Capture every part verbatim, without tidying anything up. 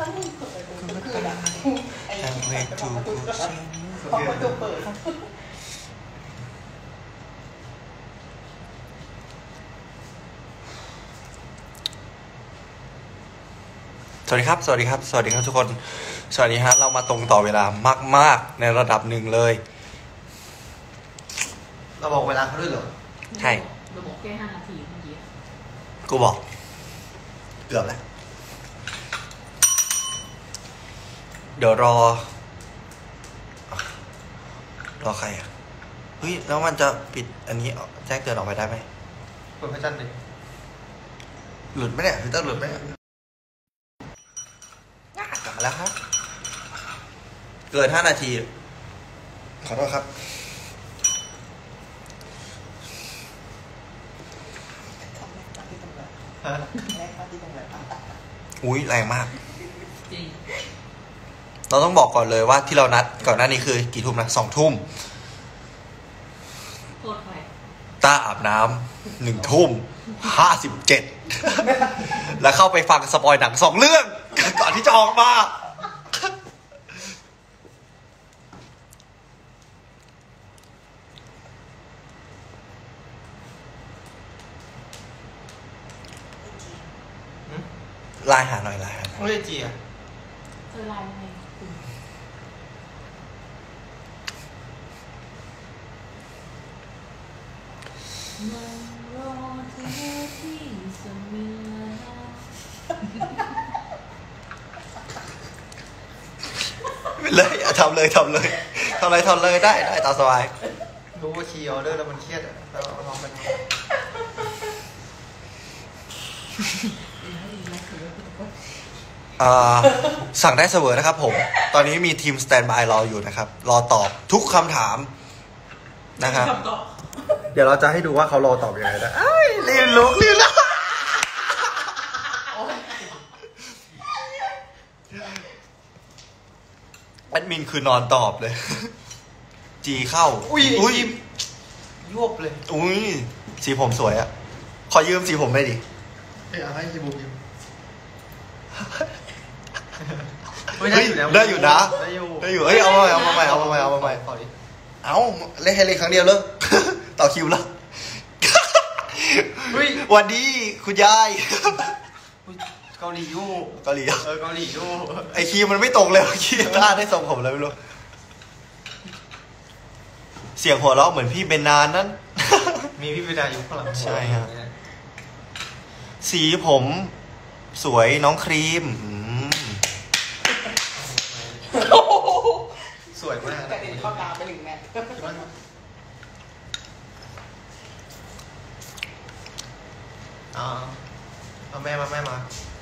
I'm way too pushing พอประตูเปิดสวัสดีครับ สวัสดีครับ สวัสดีครับทุกคน สวัสดีฮะ เรามาตรงต่อเวลามากๆในระดับหนึ่งเลยเราบอกเวลาเขาด้วยเหรอใช่เราบอกแค่ห้านาทีเมื่อกี้กูบอก เกือบแล้ว เดี๋ยวรอ รอใครอ่ะ เฮ้ย แล้วมันจะปิดอันนี้แจ้งเตือนออกไปได้ไหมเปิดพระจันทร์ดิหลุดไหมเนี่ยคือต้องหลุดไหมกลับมาแล้วครับ เกินห้านาที ขอโทษครับฮะอุ้ยแรงมากจริงเราต้องบอกก่อนเลยว่าที่เรานัดก่อนหน้านี้คือกี่ทุ่มนะสองทุ่มโทษใครต้าอาบน้ำหนึ่งทุ่มห้าสิบเจ็ดแล้วเข้าไปฟังสปอยหนังสองเรื่อง ก่อนที่จะออกมา ไลน์หาหน่อยไลน์หาหน่อยไม่ได้จีอ่ะเจอไลน์ยังไงคุณมันรอเธอที่สมิลาเลยอ่ะทำเลยทำเลยทำอะไรทำเลยได้ได้ตามสบายรู้ว่าคีย์ออเดอร์แล้วมันเครียดอ่ะเราลองไปทำอ่าสั่งได้เสมอนะครับผม ตอนนี้มีทีมสแตนบายรออยู่นะครับ รอตอบทุกคำถามนะครับคำตอบเดี๋ยวเราจะให้ดูว่าเขารอตอบยังไงนะเอ้ยรีบลุกรีบลุกแอดมินคือนอนตอบเลย จีเข้าอุ้ยอุ้ยยวบเลยอุ้ยสีผมสวยอะขอยืมสีผมได้ดิเอ้ยเอาให้คีบูยิมเฮ้ยได้อยู่นะได้อยู่ได้อยู่ได้อยู่เฮ้ยเอามาใหม่เอามาใหม่เอามาใหม่เอามาใหม่ขอดิเอาเล่นให้เล่นครั้งเดียวเลย ต่อคิวแล้วเฮ้ยวันนี้คุณยายเกาหลียู่เกาหลีเออเกาหลียู่ไอคีย์มันไม่ตรงเลยเมื่อกี้ท่าได้ทรงผมเลยไม่รู้ เสียงหัวเราะเหมือนพี่เป็นนานนั้นมีพี่ปิดาอยู่ข้างหลังใช่ฮะ สีผมสวยน้องครีมอืมสวยมากแต่เด็กเข้าตาไปหนึ่งแมทอ่าเอาแม่มาแม่มา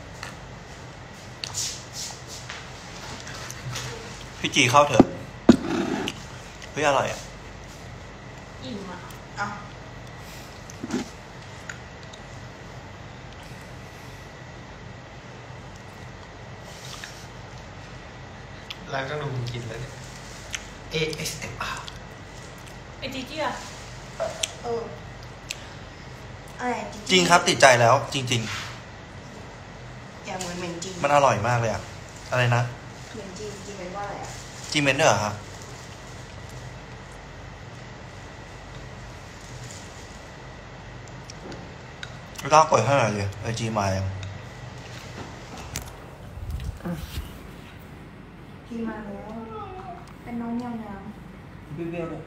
พี่จีเข้าเถอะเฮ้ยอร่อยอ่ะอิ่มอ่ะอ้าวไลฟ์ต้องดูมึงกินแล้วเนี่ย เอ เอส เอ็ม อาร์ไอจีจี้อ่ะเอออะไรจริงครับติดใจแล้ว จริงอย่าเหมือนเหม็นจีนๆ มันอร่อยมากเลยอ่ะ อะไรนะเหม็นจีนจีนเป็นว่าอะไรอ่ะจีเมนเดอร์เหรอครับไม่ต้องกดให้หน่อยเลยไอจีมายังพี่มาแล้ว เป็นน้องเงาเงาเบี้ยวๆเลย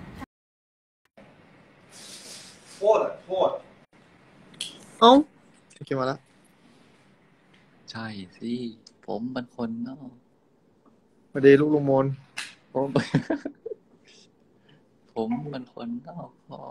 โคตรโคตรเอ้าโอเคมาแล้วใช่สิผมเป็นคนนอกสวัสดีลูกลุงมนผม ผมเป็นคนนอกคอก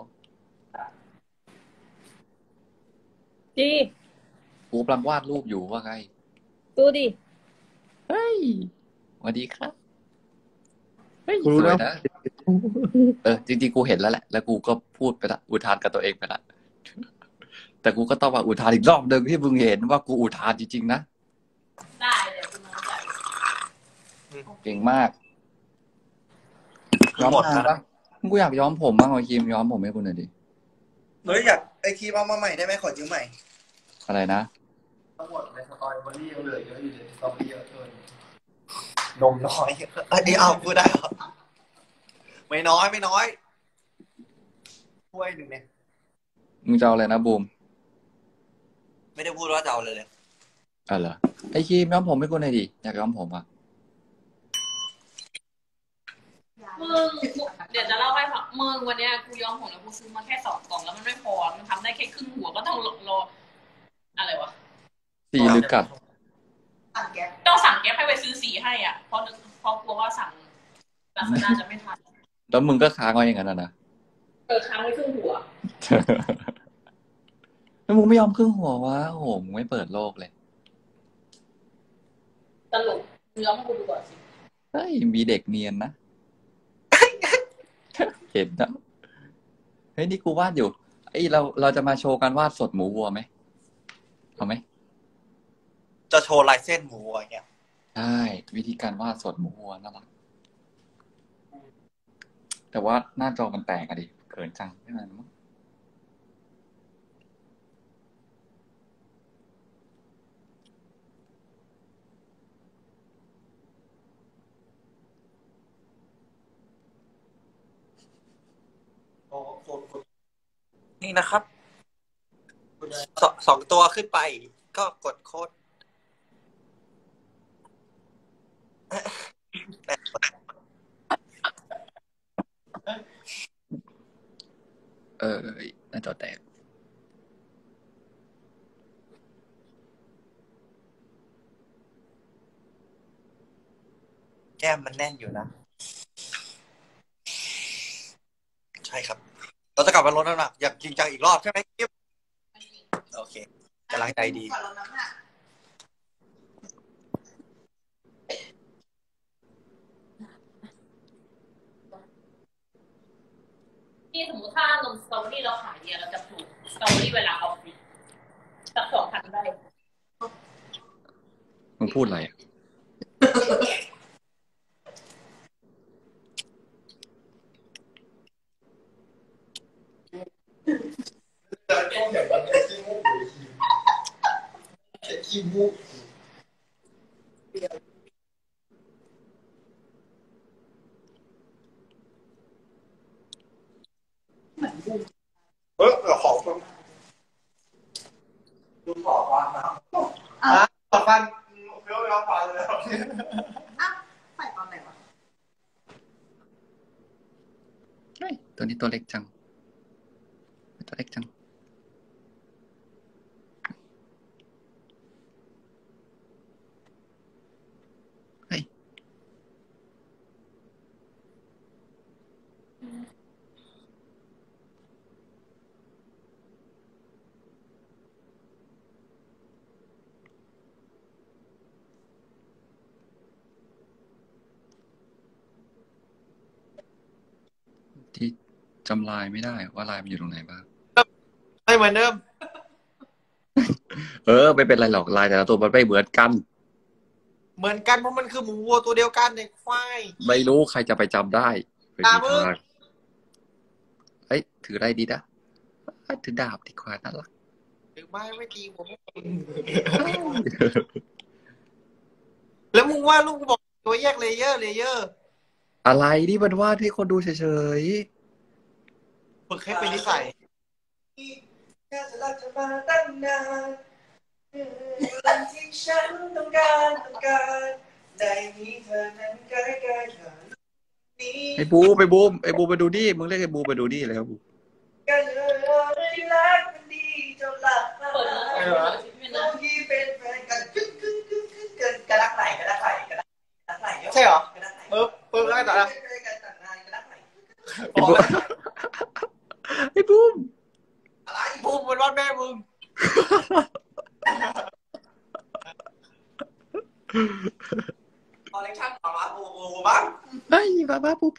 จีกูกำลังวาดรูปอยู่ว่าไงดูดิเฮ้ยสวัสดีครับเฮ้ยกูสรู้วแล้ยว นะ เออจริงๆกูเห็นแล้วแหละ แล้วกูก็พูดไปละอุทานกับตัวเองไปละ แต่กูก็ต้องมาอุทานอีกรอบหนึ่งที่มึงเห็นว่ากูอุทานจริงๆนะได้เดี๋ยวคุณน้องจ่ายเก่งมากย้อมหมดผมนะปะกูอยากย้อมผมบ้างเอาครีมย้อมผมให้กูหน่อยดิเฮ้ยอยากไอคีย์เอามาใหม่ได้ไหมขอยืมใหม่อะไรนะเอทั้งหมดในสตรอเบอรี่ยังเหลือเยอะอยู่เลยสตรอเบอรี่เยอะเกินนมน้อยเอ้ยเอาพูดได้เหรอไม่น้อยไม่น้อยถ้วยหนึ่งเนี่ยมึงจะเอาอะไรนะบูมไม่ได้พูดว่าจะเอาเลยเลยอ่ะเหรอไอ้ครีมย้อมผมให้กูหน่อยดิอยากย้อมผมอ่ะมึงเดี๋ยวจะเล่าให้ฟังมึงวันเนี้ยกูย้อมผมแล้วกูซื้อมาแค่สองกล่องแล้วมันไม่พอมันทำได้แค่ครึ่งหัวก็ต้องรออะไรวะสีหรือกัดสั่งแก๊ปต้องสั่งแก๊ปให้ไปซื้อสีให้อ่ะเพราะนึกเพราะกลัวว่าสั่งลาซาด้าจะไม่ทันแล้วมึงก็ค้างไว้อย่างนั้นนะนะเออค้างไว้ครึ่งหัวแล้วมึงไม่ยอมครึ่งหัววะโอ้โหมึงไม่เปิดโลกเลยตลกย้อมให้กูดูก่อนสิเฮ้ยมีเด็กเนียนนะ เห็นนะเฮ้ยนี่กูวาดอยู่ไอ้ยเราเราจะมาโชว์การวาดสดหมูวัวไหมเอาไหมจะโชว์ลายเส้นหมูอย่างเงี้ยใช่วิธีการวาดสดหมูวัวน่ารักแต่ว่าหน้าจอมันแตกอะดิเขินจังไม่มันมั้งโอ้โหนี่นะครับสสองตัวขึ้นไป ก็กดโค้ดเออหน้าจอแตกแก้มมันแน่นอยู่นะ ใช่ครับ เราจะกลับมาลดน้ำหนักอย่างจริงจังอีกรอบใช่ไหมกิ๊บโอเคกำลังใจดีขอลดน้ำหนักที่สมมติถ้านมสตรอเบอรี่เราขายเนี่ยเราจะปลูกสตรอเบอรี่เวลาออฟฟิศสักสองพันได้มึงพูดอะไรอะขี้มูกเออเดี๋ยวขอฟังดูขอฟังนะอ่ะขอฟังเดี๋ยวเราฟังเลยอ้าวใส่ตอนไหนวะเฮ้ยตัวนี้ตัวเล็กจังตัวเล็กจังเฮ้ยที่จำลายไม่ได้ว่าลายมันอยู่ตรงไหนบ้างไม่เหมือนเดิมเออไม่เป็นไรหรอกลายแต่ละตัวมันไม่เหมือนกันเหมือนกันเพราะมันคือหมูวัวตัวเดียวกันในควายไม่รู้ใครจะไปจำได้ไม่ตามีมึงทางเฮ้ยถืออะไรดีนะถือดาบดีกว่าน่ารักหรือไม่ไม่ตีผมแล้วมึงว่าลูกบอกตัวแยกเลเยอร์เลเยอร์อะไรนี่มันวาดให้คนดูเฉยฝึกให้เป็นนิสัยแค่จะรักเธอมาตั้งนานวันที่ฉันต้องการต้องการได้มีเธอนั้นใกล้ๆเธอนี้ๆไอ้บูมไอ้บูมไอ้บูมไปดูดิมึงเรียกไอ้บูมไปดูดิแล้วบูมกันเลยรักมันดีจนหลับเปิดแล้วเออโลกีเป็นแฟนกันกึ๊กกึ๊กกึ๊กกึ๊กเกินกระดักไหลกระดักไหลกระดักไหลใช่เหรอกระดักไหลปึ๊บปึ๊บแล้วไงต่อนะกระดักไหลไอ้บูมไอ้บูมอะไรบูมมันว่าแม่มึงคอลเลคชั่นของร้านบูบูบ้างไอ้บ้าบ้าปูปู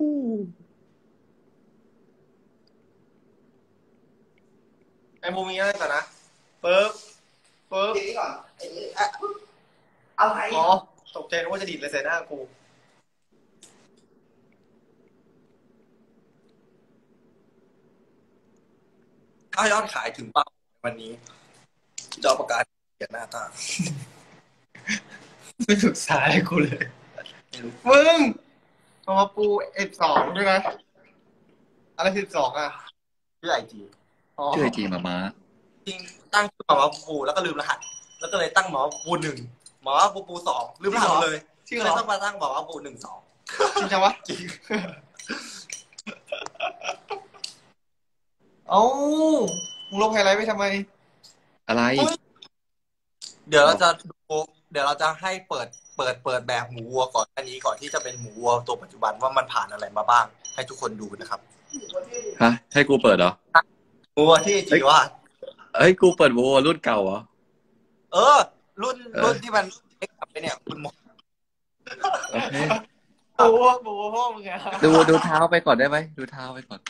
ไอ้บูมีอะไรต่อนะปึ๊บปึ๊บนี่ก่อนไอ้นี่อะอะไรอ๋อตกใจนึกว่าจะดีดเลยใส่หน้ากูถ้ายอดขายถึงเป้าวันนี้จะประกาศเกลียดหน้าตาไม่ศึกษาให้กูเลยมึงเอามาปูเอฟสองด้วยนะอะไรสิบสองอ่ะชื่อไอจีชื่อไอจีมาม้าจริงตั้งชื่อหมาว่าปูแล้วก็ลืมรหัสแล้วก็เลยตั้งหมาว่าปูหนึ่งหมาว่าปูปูสองลืมรหัสเลยชื่อก็อะไรเลยต้องมาตั้งหมาว่าปูหนึ่งสองจริงจังวะจริงเอ้ามึงลบไฮไลท์ไปทำไมอะไรเดี๋ยวเราจะดูเดี๋ยวเราจะให้เปิดเปิดเปิดแบบหมูวัวก่อนอันนี้ก่อนที่จะเป็นหมูวัวตัวปัจจุบันว่ามันผ่านอะไรมาบ้าง ให้ทุกคนดูนะครับฮะ ให้กูเปิดเหรอหมูวัวที่จีว่าเฮ้ย กูเปิดโวรุ่นเก่าเหรอเออ รุ่นรุ่นที่มันเล็กกับไปเนี่ยคุณหมอโอเคโอ้โหโอ้โหพ่อมึงไงดูดูเท้าไปก่อนได้ไหม ดูเท้าไปก่อน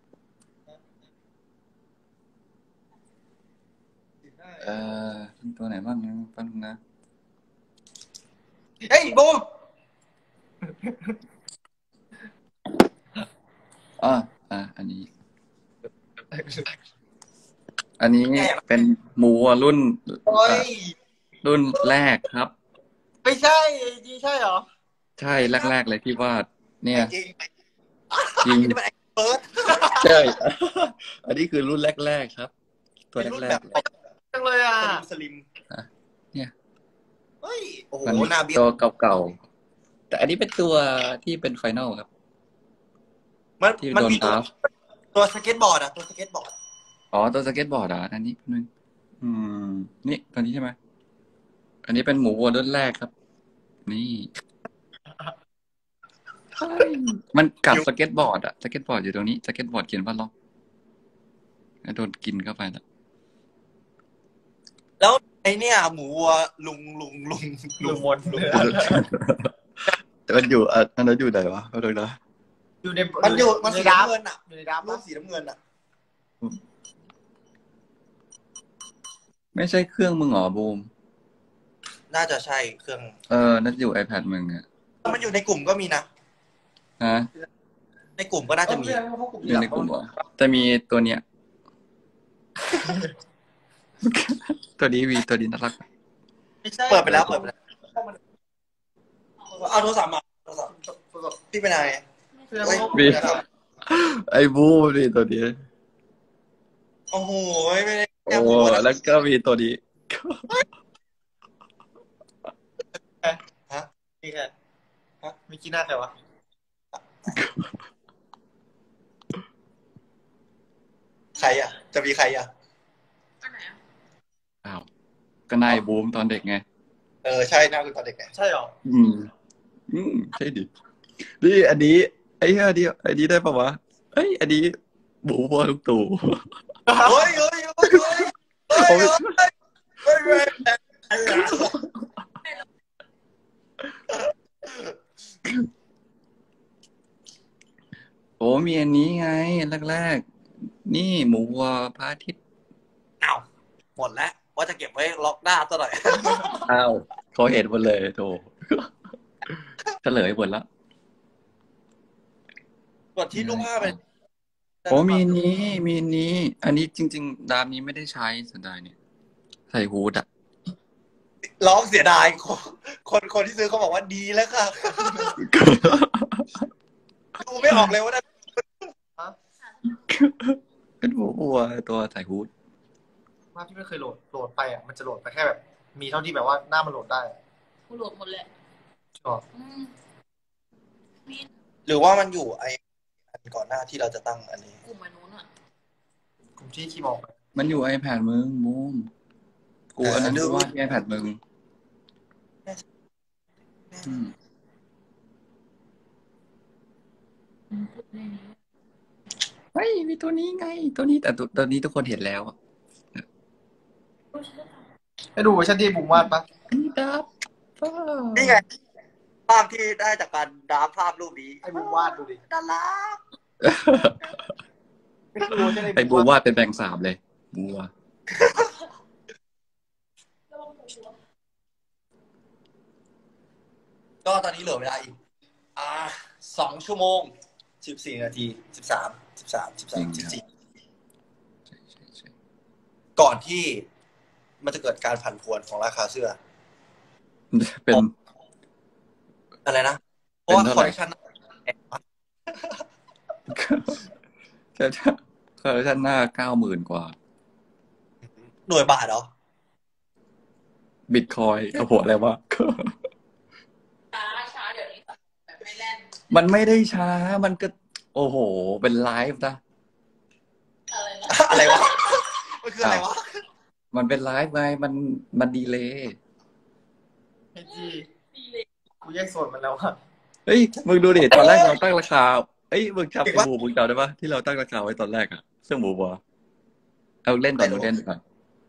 เอ่อตัวไหนบ้างนะแป๊บนึงนะเฮ้ยบูมอ่าอ่า อันนี้ อันนี้เป็นหมูวัวรุ่นโอ้ยรุ่นแรกครับไม่ใช่จีใช่เหรอใช่แรกๆเลยที่วาด เนี่ยจริงจริงนี่มันไอ้เบิร์ดใช่ อันนี้คือรุ่นแรกๆครับ ตัวเป็นรุ่นแรแบกบๆเลยจังเลยอ่ะสลิมอ่ะเนี่ยเฮ้ยโอ้โหมันหน้าเบี้ยตัวเก่าๆ แต่อันนี้เป็นตัวที่เป็นไฟนอลครับมันที่มันโดนมีตัวดราฟต์ตัวสเก็ตบอร์ดอะตัวสเก็ตบอร์ดอ๋อ ตัวสเก็ตบอร์ดอ่ะอันนี้นึงอืม นี่ตัวนี้ใช่ไหม อันนี้เป็นหมูวัวรุ่นแรกครับ นี่ใช่มันกัดสเก็ตบอร์ดอะสเก็ตบอร์ดอยู่ตรงนี้สเก็ตบอร์ดเขียนว่าล็อกโดนกินเข้าไปแล้วแล้วไอเนี่ยหมูวัวลุงลุงลุงลุงมนลุงแต่มันอยู่อ่ะอันนั้นอยู่ไหนวะเอาดูนะอยู่ในมันอยู่มันในสีดาบน้ำเงินอะอยู่ในดาบรูปสีน้ำเงินอะไม่ใช่เครื่องมึงเหรอบูมน่าจะใช่เครื่องเออนั่นอยู่ iPad มึงอะมันอยู่ในกลุ่มก็มีนะฮะในกลุ่มก็น่าจะมีอยู่ในกลุ่มเหรอจะมีตัวเนี้ย ตัวนี้วีตัวนี้น่ารักเปิดไปแล้วเปิดไปแล้วเอาโทรศัพท์มาโทรศัพท์พี่เป็นอะไรเฮ้ยวีไอ้บูมนี่ตัวนี้โอ้โหไม่ได้โอ้แล้วก็มีตัวนี้นี่แค่ฮะมีกี่หน้าใครวะใครอ่ะ จะมีใครอ่ะอันไหนอ่ะอ้าวก็นายบูมตอนเด็กไงเออใช่หน้าคุณตอนเด็กไงใช่หรออืม อืมใช่ดินี่อันนี้ ไอ้เหี้ยอันนี้อันนี้ได้ปะวะเอ้ย อันนี้บูมวัวลูกตู่เฮ้ยเฮ้ยเฮ้ยเฮ้ยเฮ้ยเฮ้ยเฮ้ยเฮ้ยเฮ้ยโอ้มีอันนี้ไงแรกๆนี่หมูวัวพระอาทิตย์อ้าวหมดแล้วว่าจะเก็บไว้ล็อกหน้าซะหน่อยอ้าวเขาเห็นหมดเลยโถเฉลยหมดแล้วกดที่รูปภาพเป็นโอ้มีนี้มีนี้ อันนี้จริง ๆ ดามนี้ไม่ได้ใช้เสียดายเนี่ยใส่ฮูดอ่ะร้องเสียดายคนคนคนที่ซื้อเขาบอกว่าดีแล้วค่ะดูไม่ออกเลยว่านั่นเป็นหมูวัวตัวใส่ฮูดภาพที่ไม่เคยโหลดโหลดไปอ่ะมันจะโหลดไปแค่แบบ มีเท่าที่แบบว่าหน้ามันโหลดได้กูโหลดหมดเลยใช่หรออืมมีหรือว่ามันอยู่ไออันก่อนหน้าที่เราจะตั้งอันนี้กลุ่มอันนู้นอ่ะกลุ่มที่คีย์บอร์ดมันอยู่ iPad มึงบูมกูอันนั้นกูว่าที่ iPad มึงอืมเฮ้ยมีตัวนี้ไง ตัวนี้แต่ตัวตัวนี้ทุกคนเห็นแล้วอะให้ดูเวอร์ชันที่บุ๋มวาดปะนี่ดับนี่ไงภาพที่ได้จากการดราฟภาพรูปนี้ให้บุ๋มวาดดูดิน่ารักไม่ดูเวอร์ชันไอ้บูวาดเป็นแบงค์สามเลยบัวก็ตอนนี้เหลือเวลาอีก อ่าสองชั่วโมงสิบสี่นาทีสิบสามสิบสามสิบสามสิบสี่ก่อนที่มันจะเกิดการผันผวนของราคาเสื้อเป็นอะไรนะเพราะว่าเป็นคอเท่าลไหร่เลคชันแค่คอลเลคชันหน้าเก้าหมื่นกว่าหน่วยบาทเหรอบิตคอยกับหัวอะไรวะช้าช้าเดี๋ยวนี้แบบไม่แล่นมันไม่ได้ช้า มันก็ โอ้โห เป็นไลฟ์นะอะไรนะอะไรวะมันคืออะไรวะมันเป็นไลฟ์ไง มัน มันดีเลย์ไอจีดีเลยกูแยกส่วนมันแล้วอะเฮ้ย มึงดูดิ ตอนแรกเราตั้งราคา เอ้ย มึงจำไอ้หมูมึงจำได้ปะที่เราตั้งราคาไว้ตอนแรกอะเสื้อหมูบัวเอาเล่นก่อนดูเล่นก่อน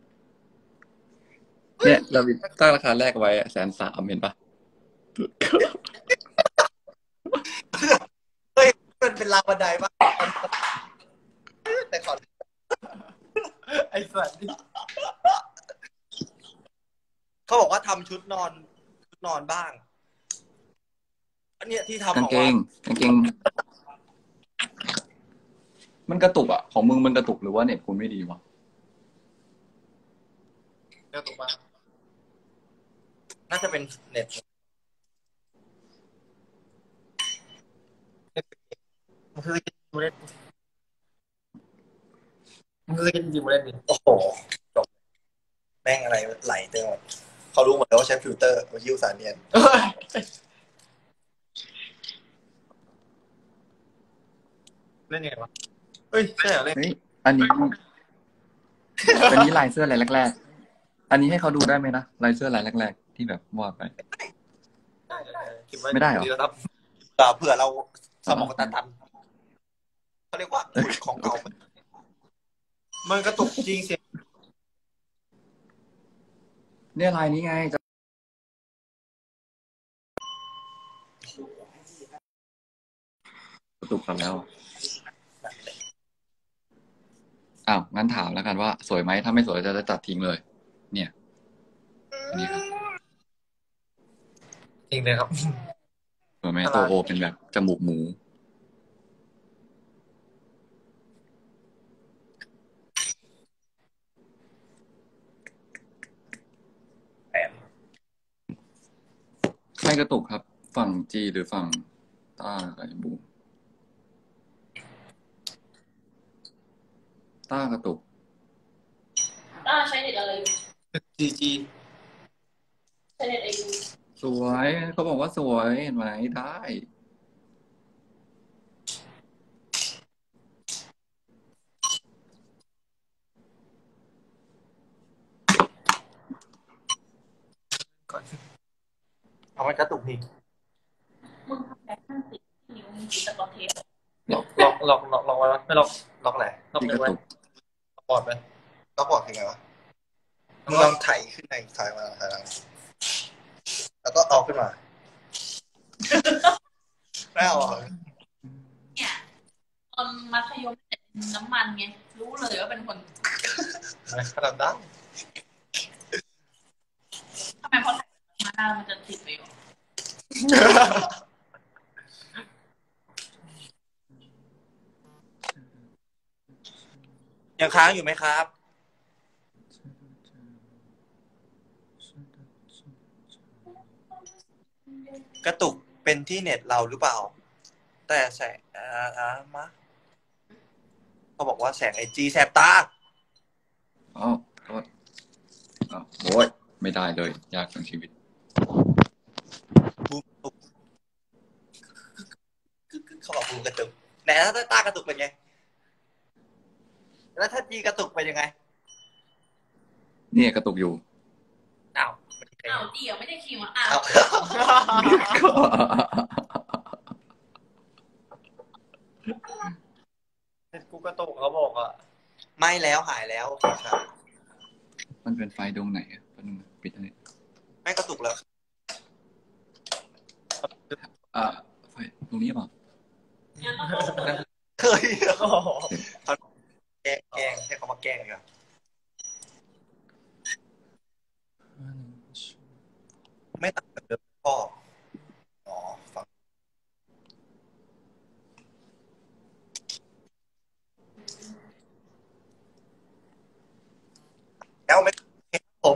เนี่ยเราตั้งราคาแรกไว้แสนสามเห็นปะเฮ้ยมันเป็นราวบันไดปะแต่ขอไอ้สัตว์นี่เขาบอกว่าทำชุดนอนชุดนอนบ้าง อันเนี้ยที่ทำกางบอกเกว่างกางเกง มันกระตุกอ่ะ ของมึงมันกระตุกหรือว่าเน็ตคุณไม่ดีวะเดี๋ยวถูกปะน่าจะเป็นเน็ตมันคือกินจิมเล่นมันคือกินจิมเล่นดิโอ้โหจบแม่งอะไรไหลเต็มหมดเขารู้หมดแล้วว่าใช้ฟิลเตอร์ว่ายิ้วสารเนียนเอ้ยเล่นยังไงวะเฮ้ยใช่เหรอเล่นเฮ้ย อันนี้ อันนี้ลายเสื้ออะไรแรกๆ อันนี้ให้เขาดูได้ไหมนะลายเสื้ออะไรแรกๆ ที่แบบวาดไป ไม่ได้เหรอดีแล้วครับเอ่อเผื่อเราสมองตันตันเขาเรียกว่าขุดของเก่ามันมันกระตุกจริงเสียงเนี่ยลายนี้ไงจะกระตุกกันแล้ว อ้าว งั้นถามแล้วกันว่าสวยไหม ถ้าไม่สวยจะจะตัดทิ้งเลย เนี่ยอันนี้ครับจริงเลยครับสวยไหมตัวโอเป็นแบบจมูกหมู ใครกระตุกครับ ฝั่งจีหรือฝั่งต้าไก่บูต้ากระตุกต้าใช้เน็ตอะไรอยู่จีจีใช้เน็ตไอยูสวยเขาบอกว่าสวยเห็นไหมได้ก่อนเอามันกระตุกนี่มึงทำแบงค์ห้าสิบนิ้วมึงติดตะกอนเทปล็อกล็อกล็อกล็อกล็อกไว้ไหมไม่ล็อกล็อกไหนล็อกที่หนึ่กงระไว้ตุกปอดไปล็อกบอกยังไงวะมึงลองไถขึ้นในไถมาไถหลังแล้วก็เอาขึ้นมาไม่เอาอ่ะเนี่ยตอนมัธยมเน็ตน้ำมันไงรู้เลยว่าเป็นคนเขาทำได้ทำไมพอใส่มาหน้ามันจะติดไปหรอยังค้างอยู่ไหมครับ กระตุกเป็นที่เน็ตเราหรือเปล่า แต่แสงอ่าอ่ามะเขาบอกว่าแสงไอจีแสบตาอ๋อโทษอ๋อโอ้ยไม่ได้เลย ยากทั้งชีวิตบูมตุกเขาบอกบูมกระตุกไหนถ้าตากระตุกเป็นไง แล้วถ้าจีกระตุกเป็นยังไงเนี่ยกระตุกอยู่อ้าวอ้าวเดี๋ยวไม่ได้คิวอ่ะอ้าอ้าว วกูกระตุกเขาบอกอ่ะไม่แล้วหายแล้วครับมันเป็นไฟดวงไหนอ่ะแป๊บนึงนะปิดอันนี้ไม่กระตุกแล้วอ่าไฟตรงนี้เปล่างั้นต้องเข้าเปิดเคยโอ้โหแกล้งแกล้งให้เขามาแกล้งดีกว่าไม่ต่างจากเดิมพ่ออ๋อฟังแล้วไม่ผม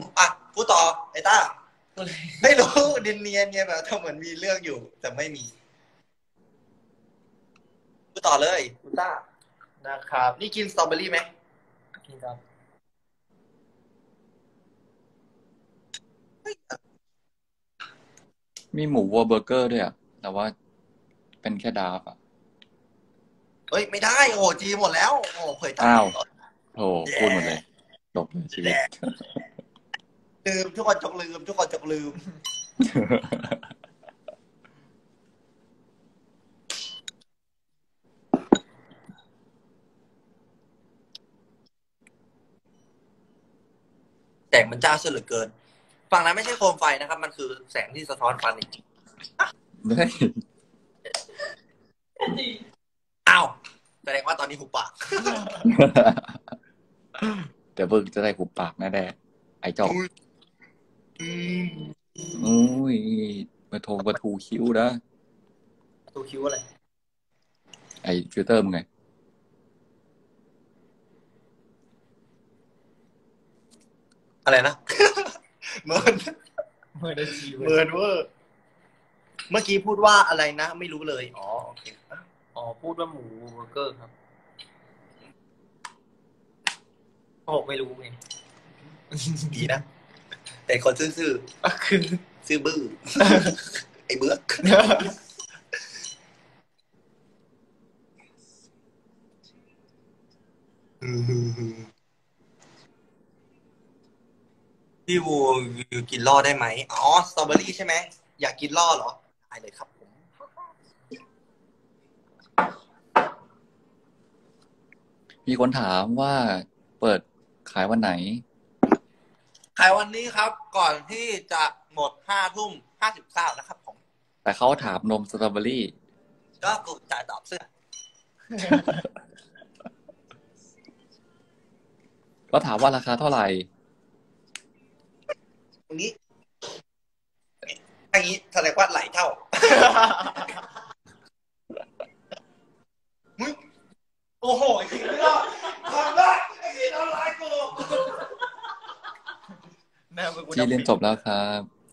เนียนเนียนเนี่ยแบบทำเหมือนมีเรื่องอยู่ แต่ไม่มีพูดต่อเลยคุณต้านะครับ นี่กินสตรอเบอรี่ไหมกินครับมีหมูวัวเบอร์เกอร์ด้วยอ่ะแต่ว่าเป็นแค่ดาร์ฟอ่ะเฮ้ยไม่ได้โอ้จีหมดแล้วโอ้เผยตาอ้าวโธ่พูดหมดเลยจบเลยชีวิตลืมทุกคนจกลืม ทุกคนจกลืม แสงมันจ้าสุดเหลือเกินฝั่งนั้นไม่ใช่โคมไฟนะครับ มันคือแสงที่สะท้อนฟันอีกไม่อ้าวแสดงว่าตอนนี้หุบปากเดี๋ยวเบิ่งจะได้หุบปากแน่แน่ไอ้จอกอุ้ยมาโทงประทูคิ้วนะตัวคิ้วอะไรไอ้ฟิลเตอร์มึงไงอะไรนะ เมินเมื่อได้ชีวิตเมินเวอร์เมื่อกี้พูดว่าอะไรนะ ไม่รู้เลย อ๋อโอเคอ๋อพูดว่าหมูเบอร์เกอร์ครับโอ้ไม่รู้ไงดีนะ แต่คนซื่อคือๆซื่อบื้อ ไอ้เบื้อกพี่วูวิวกินล่อได้ไหมอ๋อสตรอเบอรี่ใช่ไหมอยากกินล่อเหรอได้เลยครับผมมีคนถามว่าเปิดขายวันไหนขายวันนี้ครับ ก่อนที่จะหมดห้าทุ่มห้าสิบเก้านะครับผมแต่เขาถามนมสตรอเบอรี่ก็กูจ่ายตอบเสื้อก็ถามว่าราคาเท่าไหร่ตรงนี้อย่างนี้แสดงว่าไหลเท่า มึงโอ้โหไอ้ขี้ไม่รอดทำได้ไอ้ขี้ทำร้ายกูแม่เป็นกูจีเรียนจบแล้วครับ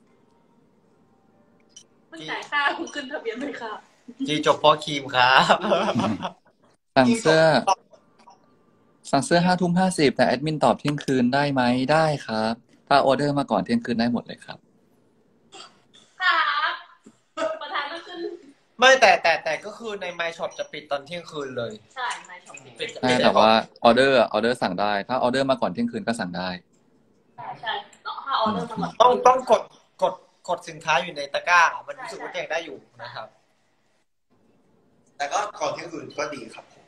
มันจ่ายค่าคุณขึ้นทะเบียนไหมครับจีจบเพราะครีมครับสั่งเสื้อ สั่งเสื้อห้าทุ่มห้าสิบแต่แอดมินตอบเที่ยงคืนได้ไหมได้ครับ ถ้าออเดอร์มาก่อนเที่ยงคืนได้หมดเลยครับครับประธานก็ขึ้นไม่แต่แต่แต่ก็คือใน My Shop จะปิดตอนเที่ยงคืนเลยใช่ไม่ชอบปิดใช่แต่ว่าออเดอร์ออเดอร์สั่งได้ ถ้าออเดอร์มาก่อนเที่ยงคืนก็สั่งได้ใช่ใช่ต้องถ้าออเดอร์มาก่อนต้องต้องกดกดกดสินค้าอยู่ในตะกร้า มันรู้สึกว่ายังได้อยู่นะครับแต่ก็ก่อนที่อื่นก็ดีครับผม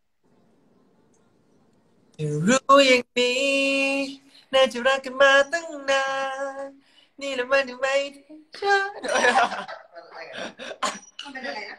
รู้อย่างนี้น่าจะรักกันมาตั้งนานนี่แหละมันถึงไม่ใช่มันเป็นอะไรนะ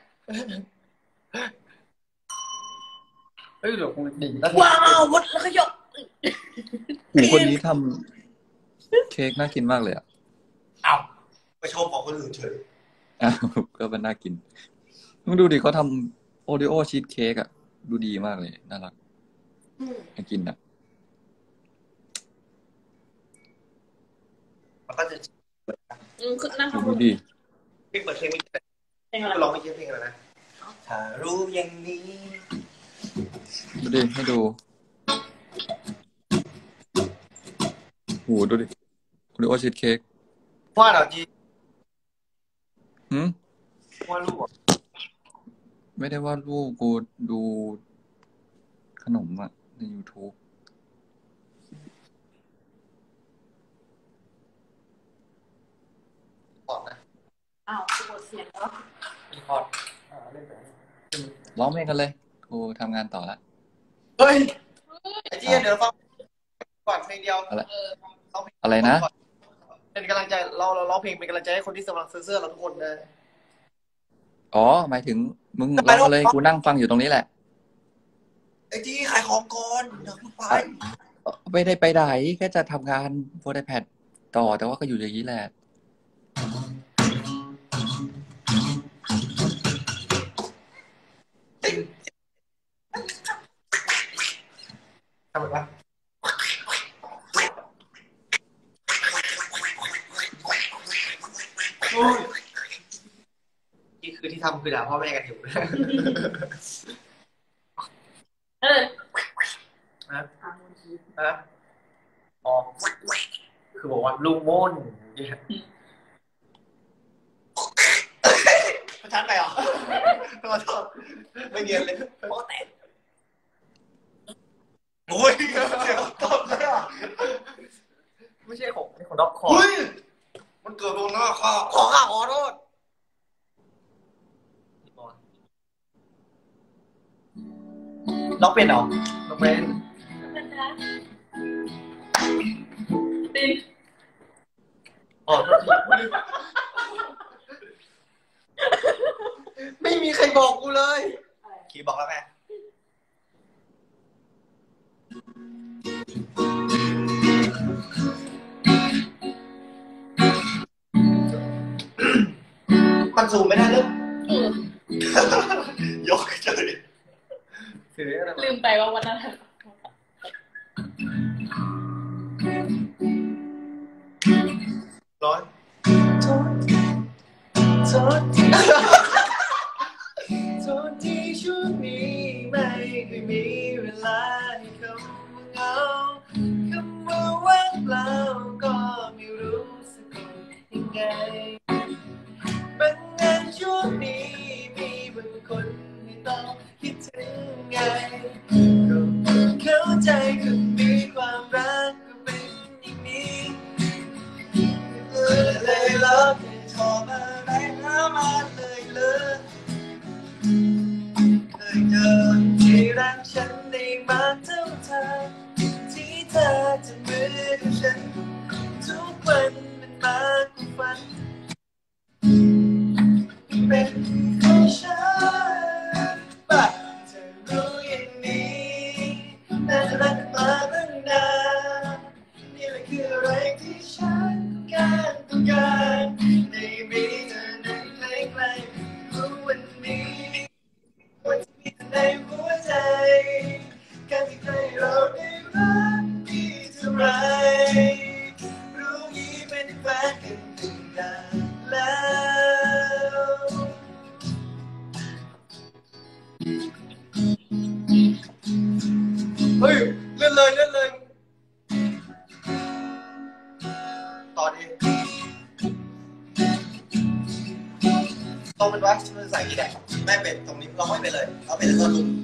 เฮ้ยเดี๋ยวกูดิ่งแล้วว้าววัดแล้วก็ยกหูคนนี้ทำเค้กน่ากินมากเลยอ่ะเอาไปชมของคนอื่นเฉยอ้าวก็มันน่ากิน มึงดูดิเขาทำโอริโอชีสเค้กอ่ะ ดูดีมากเลย น่ารักน่ากินอ่ะมันก็จะอืมคือนั่งดูทำบุญดิเพลงเปิดเพลงไม่ได้เป็นอะไรร้องไม่เกี่ยวเพลงอะไรนะถ้ารู้อย่างนี้ดูดิ ให้ดูหูดูดิโอริโอชีสเค้กว่าเราจีหืมว่าลูกอ่ะไม่ได้ว่าลูกกูดูขนมอ่ะ ใน YouTube บอกนะอ้าวกูหมดเสียงแล้วรีพอร์ตอ่าเล่นไปร้องเพลงกันเลย กูทำงานต่อละเฮ้ยไอ้เจี๊ยเดี๋ยวฟังก่อนเพลงเดียวอะไรเออร้องเพลงอะไรนะเป็นกำลังใจเราเราร้องเพลงเป็นกำลังใจให้คนที่กำลังซื้อเสื้อเราทุกคนนะอ๋อ หมายถึงมึงร้องมาเลย กูนั่งฟังอยู่ตรงนี้แหละไอ้จี้ขายของก่อนเดี๋ยวมึงไปไม่ได้ไปไหนแค่จะทำงานโฟร์ไดแพดต่อแต่ว่าก็อยู่อย่างนี้แหละทำไมวะนี่คือที่ทำคือด่าพ่อแม่กันอยู่เออนะนะอ๋อคือบอกว่าลุงโม่นเนี่ยชัดไปเหรอขอโทษไม่เนียนเลยโป๊ะแตกโอ้ยเสียงตบเลยอ่ะไม่ใช่ของนี่ของด็อกคอร์มันเกิดตรงหน้าข้าขอข้าขอโทษล็อกเป็นเหรอล็อกเป็นติดอ๋อไม่มีใครบอกกูเลยคีบอกแล้วไงมันซูมไม่ได้เลยยกเฉยลืมไปว่าวันนั้นร้อนโทษโทษโทษที่ช่วงนี้ไม่เคยมีเวลาให้คำว่าเหงาคำว่าว่างเปล่าก็ไม่รู้สึกยังไงบางงานช่วงนี้มีบางคนไม่ต้องคิดถึงไงก็เข้าใจคนมีความรักก็เป็นอย่างนี้เลยเลยแล้วจะชอบอะไรแล้วมาเลยเลยเคยเจอที่รักฉันได้มากเท่าเธอที่เธอจะมือกับฉันทุกวันมันมากกว่าฝันเป็นของฉันป่ะเธอรู้อย่างนี้น่าจะรักมาตั้งนานนี่แหละคืออะไรที่ฉันการต้องการได้มีเธอนั้นใกล้ๆรู้วันนี้ว่าจะมีเธอในหัวใจการที่ใครเราได้รักดีเท่าไรรู้งี้เป็นแฟนกันตั้งนานแล้วเฮ้ยเล่นเลยเล่นเลยตอนนี้ต้องเป็นว่ามันใส่กี่แดดไม่เป็นตรงนี้เราไม่เป็นเลยเราเป็นตอนลุก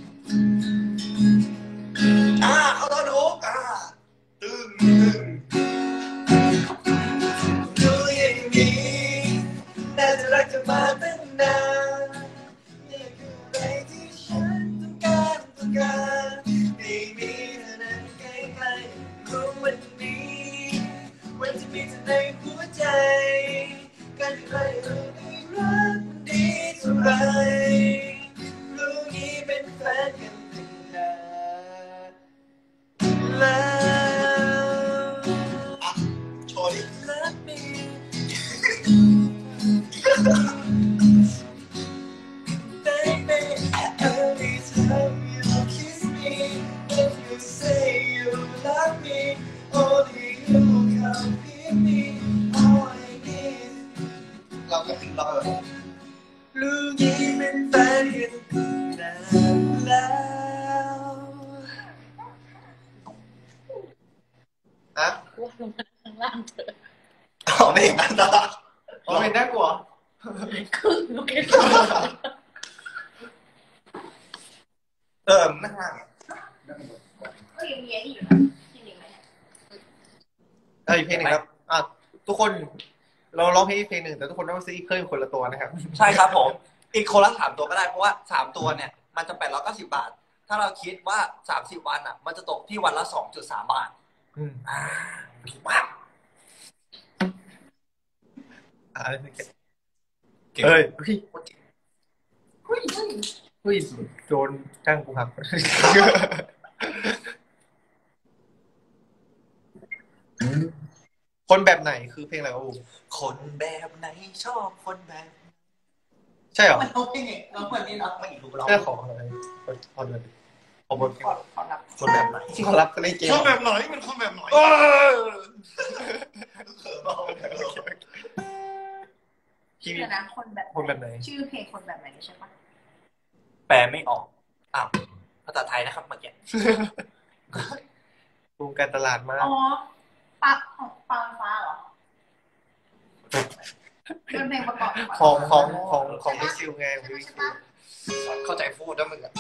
อ่าเขาตอนลุกอ่าตึงตึงรู้อย่างนี้น่าจะรักเธอมาตั้งนานนี่คืออะไรที่ฉันต้องการต้องการได้มีเธอนั้นใกล้ๆรู้วันนี้วันที่มีเธอในหัวใจการที่ใครเราได้รักดีเท่าไรรู้งี้เป็นแฟนกันตั้งนานแล้วอ่ะโชว์ดิ Let me baby every time you kiss me if you say you love me only you can give me all I need เราก็เรารู้งี้เป็นแฟนกันนานแล้วฮะว่าลงมาข้างล่างเถอะอ๋อไม่เห็นกันตาอ๋อเป็นน่ากลัวคือโอเคเออไม่ห่างก็ยังมีนี่อยู่นะยังมีไหมเอออีกเพลงหนึ่งครับอ่ะทุกคนเราร้องเพลงอีกเพลงหนึ่งแต่ทุกคนต้องซื้ออีกเครื่องคนละตัวนะครับใช่ครับผมอีกคนละสามตัวก็ได้เพราะว่าสามตัวเนี่ยมันจะแปดร้อยเก้าสิบบาทถ้าเราคิดว่าสามสิบวันอ่ะมันจะตกที่วันละ สองจุดสาม บาทอืมอ่าถูกมากอ่าเฮ้ยเฮ้ยเฮ้ยเฮ้ยโดนจ้างกูครับคนแบบไหนคือเพลงอะไรวะอูคนแบบไหนชอบคนแบบใช่เหรอมันเอาเพลงเนี่ยเราคนนี้เนาะไม่ถูกเราแค่ขออะไรคนเลยขอบนขอขอรับคนแบบไหนที่เขารับก็เล่นเกมคนแบบไหนมันคนแบบไหนคนแบบคนแบบไหนชื่อเพลงคนแบบไหนใช่ปะแปลไม่ออกอ้าวภาษาไทยนะครับเมื่อกี้วงการตลาดมากอ๋อปักของปังฟ้าเหรอเป็นเพลงประกอบของของของของมิซิลไงของมิซิลเข้าใจพูดนะมึงอะ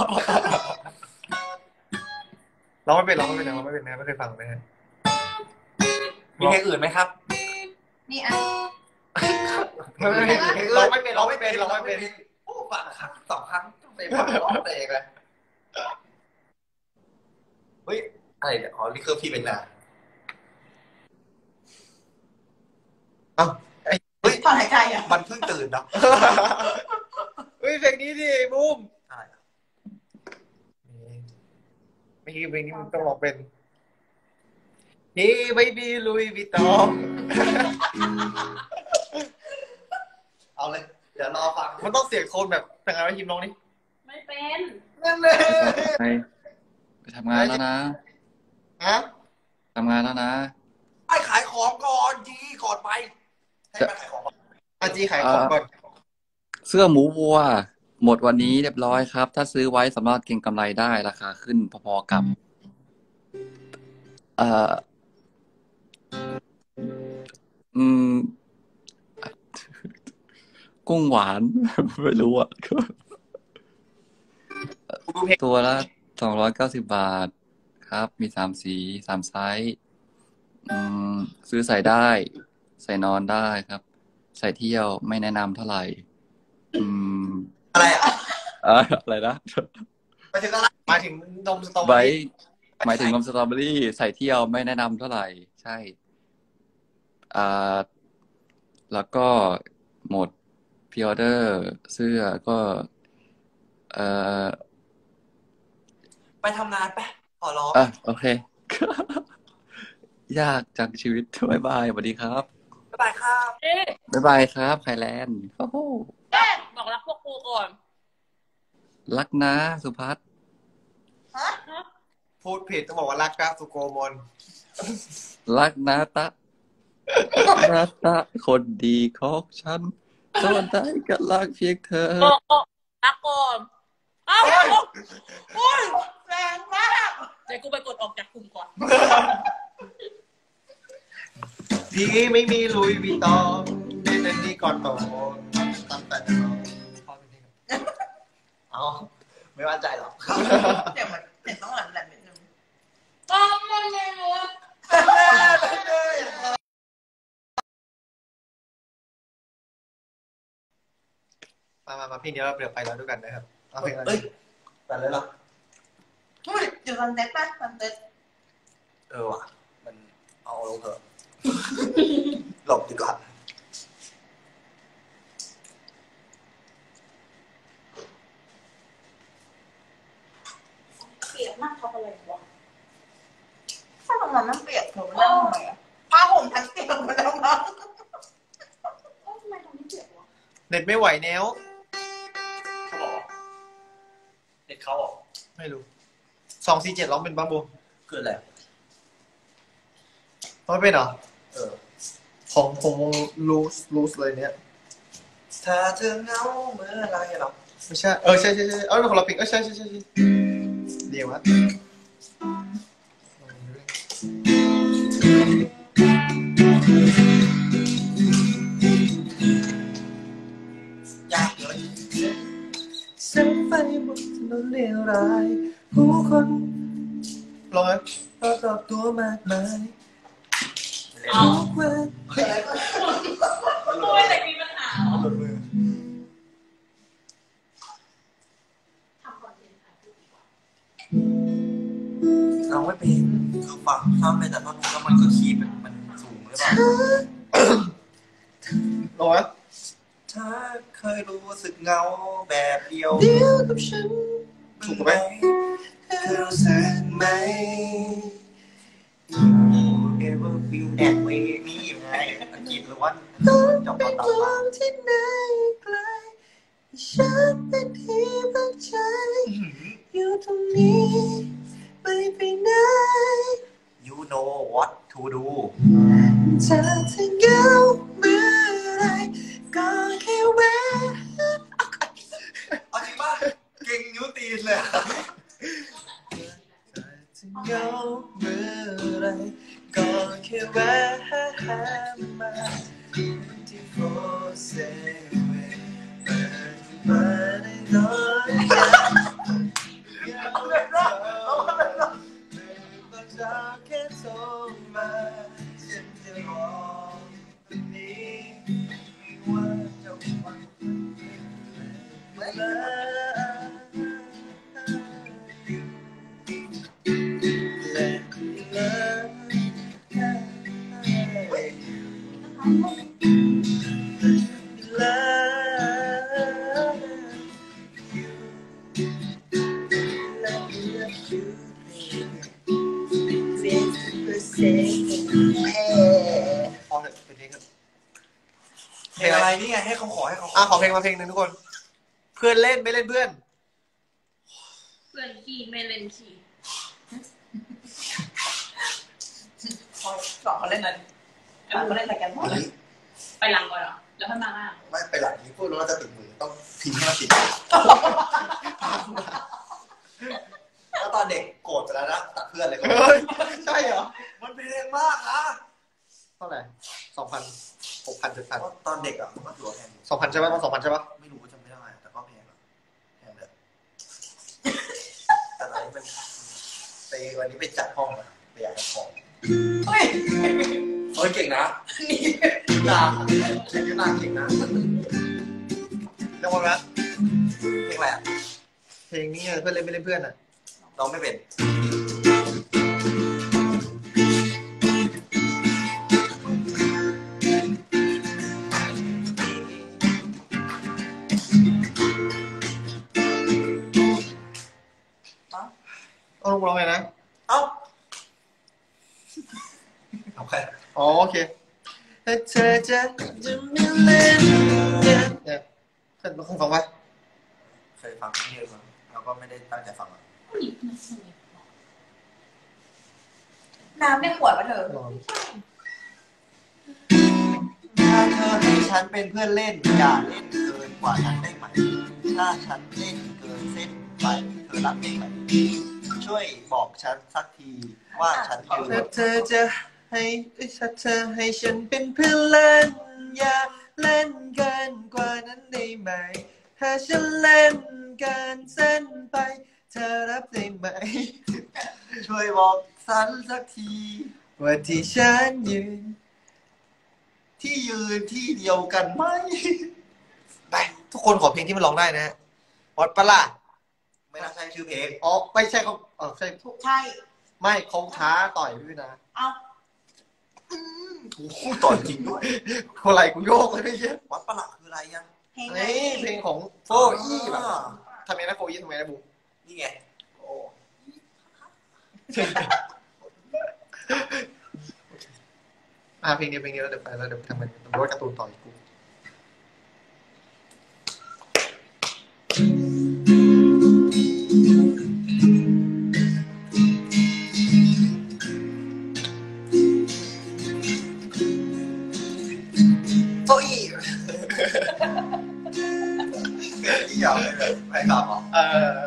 ร้องไม่เป็นร้องไม่เป็นร้องไม่เป็นนะไม่เคยฟังนะฮะมีเพลงอื่นไหมครับนี่อ่ะไม่ไม่ไม่ร้องไม่เป็นร้องไม่เป็นร้องไม่เป็นโอ้ฟังครั้งสองครั้งไปฟังร้องเองเลยเฮ้ยอะไรเนี่ยอ๋อนี่คือพี่เป็นนาเอ้าเฮ้ยถอนหายใจอ่ะมันเพิ่งตื่นเนาะเฮ้ยเพลงนี้ดิบูมใช่เมื่อกี้เพลงนี้มันต้องร้องเป็นนี่ไม่มีลุยวิตองเอาเลยเดี๋ยวรอฟังมันต้องเสียงโทนแบบแต่งงานไว้ยิมร้องนี่ไม่เป็นนั่นเลยไปไปทำงานแล้วนะฮะทำงานแล้วนะไปขายของก่อนจีก่อนไปให้ไปขายของก่อนอาจีขายของก่อนเสื้อหมูวัว หมดวันนี้เรียบร้อยครับ ถ้าซื้อไว้สามารถเก็งกำไรได้ราคาขึ้นพอๆกับ เอ่อ อืม กุ้งหวาน ไม่รู้อ่ะดูเพลงตัวละสองร้อยเก้าสิบบาทครับ มีสามสีสามไซส์อืม ซื้อใส่ได้ ใส่นอนได้ครับ ใส่เที่ยวไม่แนะนำเท่าไหร่ อืมอะไรอ่ะเอ่ออะไรนะไปถึงอะไรหมายถึงนมสตรอเบอไว้รี่หมายถึงนมสตรอเบอรี่ ใส่เที่ยวไม่แนะนำเท่าไหร่ ใช่ อ่า แล้วก็หมดพรีออเดอร์เสื้อก็ เอ่อไปทำงานไปขอร้องอ่ะโอเค ยากจังชีวิต บ๊ายบายสวัสดีครับบ๊ายบายครับเอ๊ะบ๊ายบายครับไทยแลนด์โอ้โหบอกรักพวกกูก่อนรักนะสุพัฒน์พูดผิดต้องบอกว่ารักกราฟสุโกมลรักนะตะนะตะคนดีของฉันตอนใดก็รักเพียงเธอโอ้โอ้รักก่อนอ้าวโอ้ยแรงมากเดี๋ยวกูไปกดออกจากกลุ่มก่อนดีไม่มีลุยวิตองเดนนี่ก่อนโตตั้งแต่เราพอเป็นนี่เอาไม่มั่นใจหรอกเดี๋ยวมันเห็นต้องหลังแหลมนิดนึงต้องไม่เลยมามามาพี่เดี๋ยวเราเดี๋ยวไปแล้วด้วยกันนะครับเอาเพลงอะไรเอ้ยแต่เลยเหรอเฮ้ยอยู่ตอนเต็ดป่ะตอนเต็ดเออว่ะมันเอาลงเถอะ หลบดีกว่าเปียกมากทำอะไรวะถ้าทำไมมันเปียกผมนั่งทำไมอ่ะผ้าห่มทั้งเตียงหมดแล้วมั้งทำไมตรงนี้เปียกวะเน็ตไม่ไหวแนวเขาบอกเด็กเขาบอกไม่รู้สองสี่เจ็ดร้องเป็นบ้าบูคืออะไรร้องไม่เป็นเหรอเออของผมวงลูสลูสเลยเนี้ยถ้าเธอเหงาเมื่อไรหรอไม่ใช่เออใช่ใช่ใช่เออเป็นคนละเพลงเออใช่ใช่ใช่ใช่เดี๋ยววะยากเลยแสงไฟบนถนนเลวร้ายผู้คนร้องไหมรอบๆตัวมากมายเอาทุกวันโอ้ยแต่มีปัญหาหลุดมือทำคอนเทนต์ถ่ายรูปดีกว่าเราไม่เป็นคือฟังถ้าเป็นแต่ท่อนฮุกแล้วมันก็คีย์แบบมันสูงหรือเปล่าร้องไหมถ้าเคยรู้สึกเหงาแบบเดียวเดียวกับฉันถูกไหมเคยรู้สึกไหม Ever feel that way นี่อยู่ไงอังกฤษหรือว่าจบเป็ต่อน ต่อลมามที่ไหนไกลฉันเป็นที่พักใจอยู่ตรงนี้ไม่ไปไหน You know what to do ถ้าเธอเหงาเมื่อไรก็แค่แวก็แค่แวะหามาที่โฟร์เซเว่นเปิดมาได้น้อยอยากรักเราก็จะแค่โทรมาฉันจะรอวันนี้ว่าจะวันเวลาเพลงอะไรนี่ไงให้เขาขอให้เขาอ่ะขอเพลงมาเพลงหนึ่งทุกคนเพื่อนเล่นไม่เล่นเพื่อนเพื่อนขี่ไม่เล่นขี่สองเขาเล่นอะไรเขาเล่นอะไรกันหมดเลยไปหลังก่อนเหรอแล้วค่อยมาล่าไม่ไปหลังนี้พูดแล้วเราจะติดมือต้องพิมพ์ให้มันติดแล้วตอนเด็กโกรธไปแล้วนะตัดเพื่อนเลยใช่เหรอมันเป็นแรงมากนะเท่าไหร่สองพันหกพันเจ็ดพันตอนเด็กอ่ะมันก็ถือว่าแพงสองพันใช่ไหมมันสองพันใช่ปะไม่รู้จำไม่ได้แต่ก็แพงแพงเลยแต่ตอนนี้มันไปวันนี้ไปจัดห้องมาไปอยากได้ของเฮ้ยเฮ้ยเก่งนะนี่นาเก่งนาเก่งนะแล้ววันละเพลงอะไรอ่ะเพลงนี้เพื่อนเล่นไม่เล่นเพื่อนอ่ะร้องไม่เป็นเอาลงร้องไงนะเอ้าเอาใครอ๋อโอเคถ้าเธอจะจะไม่เล่นเนี่ยท่านเคยฟังไหมเคยฟังเยอะมั้งแล้วก็ไม่ได้ตั้งใจฟังอ่ะน้ำในขวดมาเถอะถ้าเธอให้ฉันเป็นเพื่อนเล่นอย่าเล่นเกินกว่านั้นได้ไหมถ้าฉันเล่นเกินเส้นไปเธอรับได้ไหมช่วยบอกฉันสักทีว่าฉันอยู่ถ้าเธอจะให้ถ้าเธอให้ฉันเป็นเพื่อนเล่นอย่าเล่นเกินกว่านั้นได้ไหมถ้าฉันเล่นเกินเส้นไปเธอรับได้ไหมช่วยบอกฉันสักทีว่าที่ฉันยืนที่ยืนที่เดียวกันไหมไปทุกคนขอเพลงที่มันร้องได้นะวัดปะล่ะไม่น่าใช่ชื่อเพลงอ๋อไม่ใช่เขาเออใช่ใช่ไม่เขาท้าต่อยด้วยนะเอาถูกต่อยจริงด้วยคนไรกูโยกเลยไม่ใช่วัดปะล่ะคืออะไรยังเฮ้ยเพลงของโฟอี้แบบทำไมนะโฟอี้ทำไมนะบูนี่ไงโอ้อ่าเพลงนี้เพลงนี้แล้วเดี๋ยวไปแล้วเดี๋ยวทำเป็นตำรวจการ์ตูนต่อยกูโฟอี้ที่ยาวเลยไปกลับเหรอเออ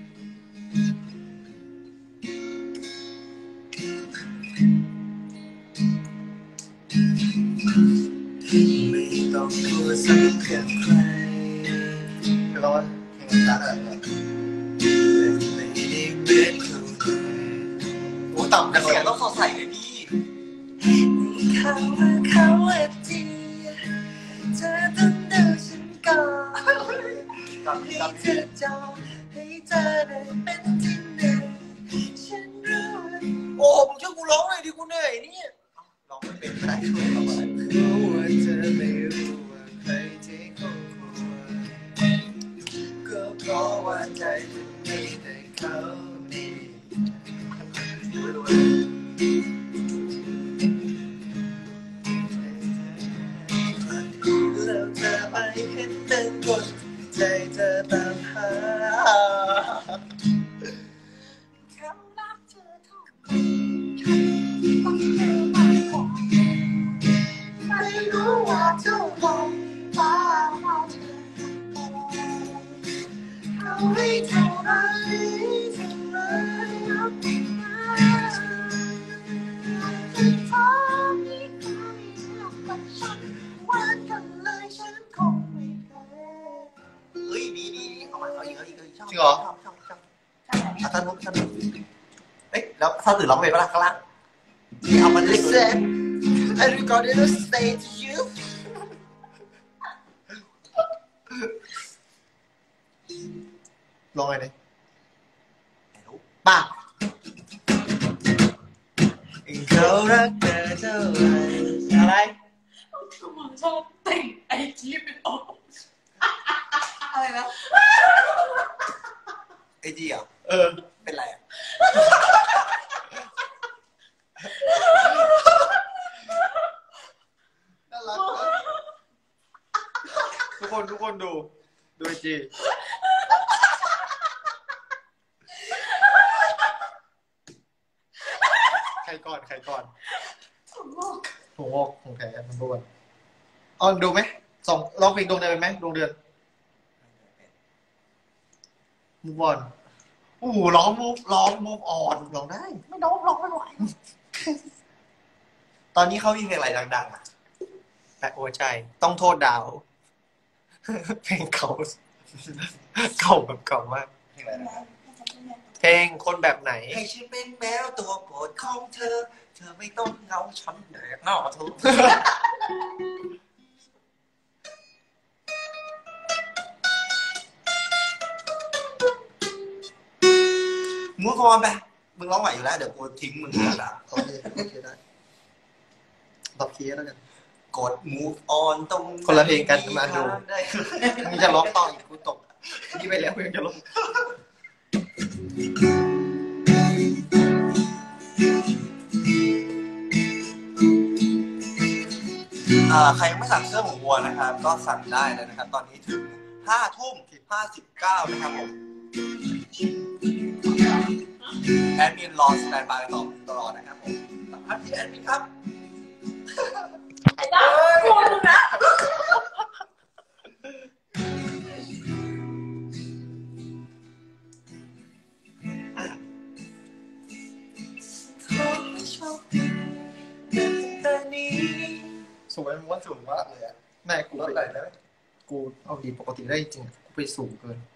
ไม่ต้องกลัวสักแค่ใครคือเราเพลงช้าอะไรเนี่ยไม่ได้เบ็ดคู่โอ้ต่ำแต่เสียงต้องสดใสเลยพี่เขาว่าเขาว่าจีเธอต้องดูฉันก่อนให้เธอจองให้เธอได้เป็นที่หนึ่งฉันรู้โอ้มึงช่วยกูร้องหน่อยดิกูเหนื่อยเนี่ยร้องไม่เป็นไม่ได้ช่วยเราเลยรู้ว่าเธอไม่รู้ว่าใครที่คงควรก็เพราะว่าใจฉันมีแต่เขานี่แล้วเธอไปเห็นเป็นคนใจเธอตามหาคำรักเธอเท่านั้นฉันต้องเธอมากกว่าถ้ามีใครรักกับฉันหวานกันเลยฉันคงไม่แพ้เฮ้ยดีดีเอามาเอาอีกเอาอีกเอาอีกชอบจริงเหรอชอบชอบชอบอ่ะท่านนุ๊กท่านนุ๊กเอ้ยแล้วท่านตื่นร้องเพลงปะล่ะข้างล่างนี่เอามัน listen I recorded a stay to you ร้องไงเนี่ยป่ะเขารักเธอเท่าไหร่อะไรคือมึงชอบติ่งไอจีเป็นออกอะไรนะไอจีอ่ะเออเป็นไรอ่ะน่ารักนะทุกคนทุกคนดูดูไอจีใครก่อนใครก่อนถุงงอกถูกอกของแท้มันบ้วนออนดูไหมสองร้องเพลงดวงเดือนเป็นไหมดวงเดือนมูฟออนโอ้โหร้องมูฟร้องมูฟออนร้องได้ไม่น้องร้องไม่ไหวตอนนี้เขามีเพลงอะไรดังๆอ่ะแปะหัวใจต้องโทษดาว เพลงเก่าเก่าแบบเก่ามากเพลงอะไรนะเพลงคนแบบไหนให้ฉันเป็นแมวตัวโปรดของเธอเธอไม่ต้องเงาฉันเด็กนอกทุกมูฟออนไปมึงร้องไหวอยู่แล้วเดี๋ยวกูทิ้งมึงแล้วนะโอเคโอเคได้ตอบคีย์แล้วกันกด move on ตรงคนละเพลงกันมาดูมึงจะร้องต่ออีกกูตกนี่ไปแล้วมึงจะร้องอ่าใครยังไม่สั่งเสื้อหมูวัวนะครับก็สั่งได้เลยนะครับตอนนี้ถึงห้าทุ่มห้าสิบเก้านะครับผมแอดมินรอสแตนบายต่อตลอดนะครับผมสัมภาษณ์ที่แอดมินครับไอ้บ้าโกรธมึงนะสูงไหมมึงว่าสูงมากเลยอ่ะแม่กูลดไหนได้กูเอาดีปกติได้จริงกูไปสูงเกิน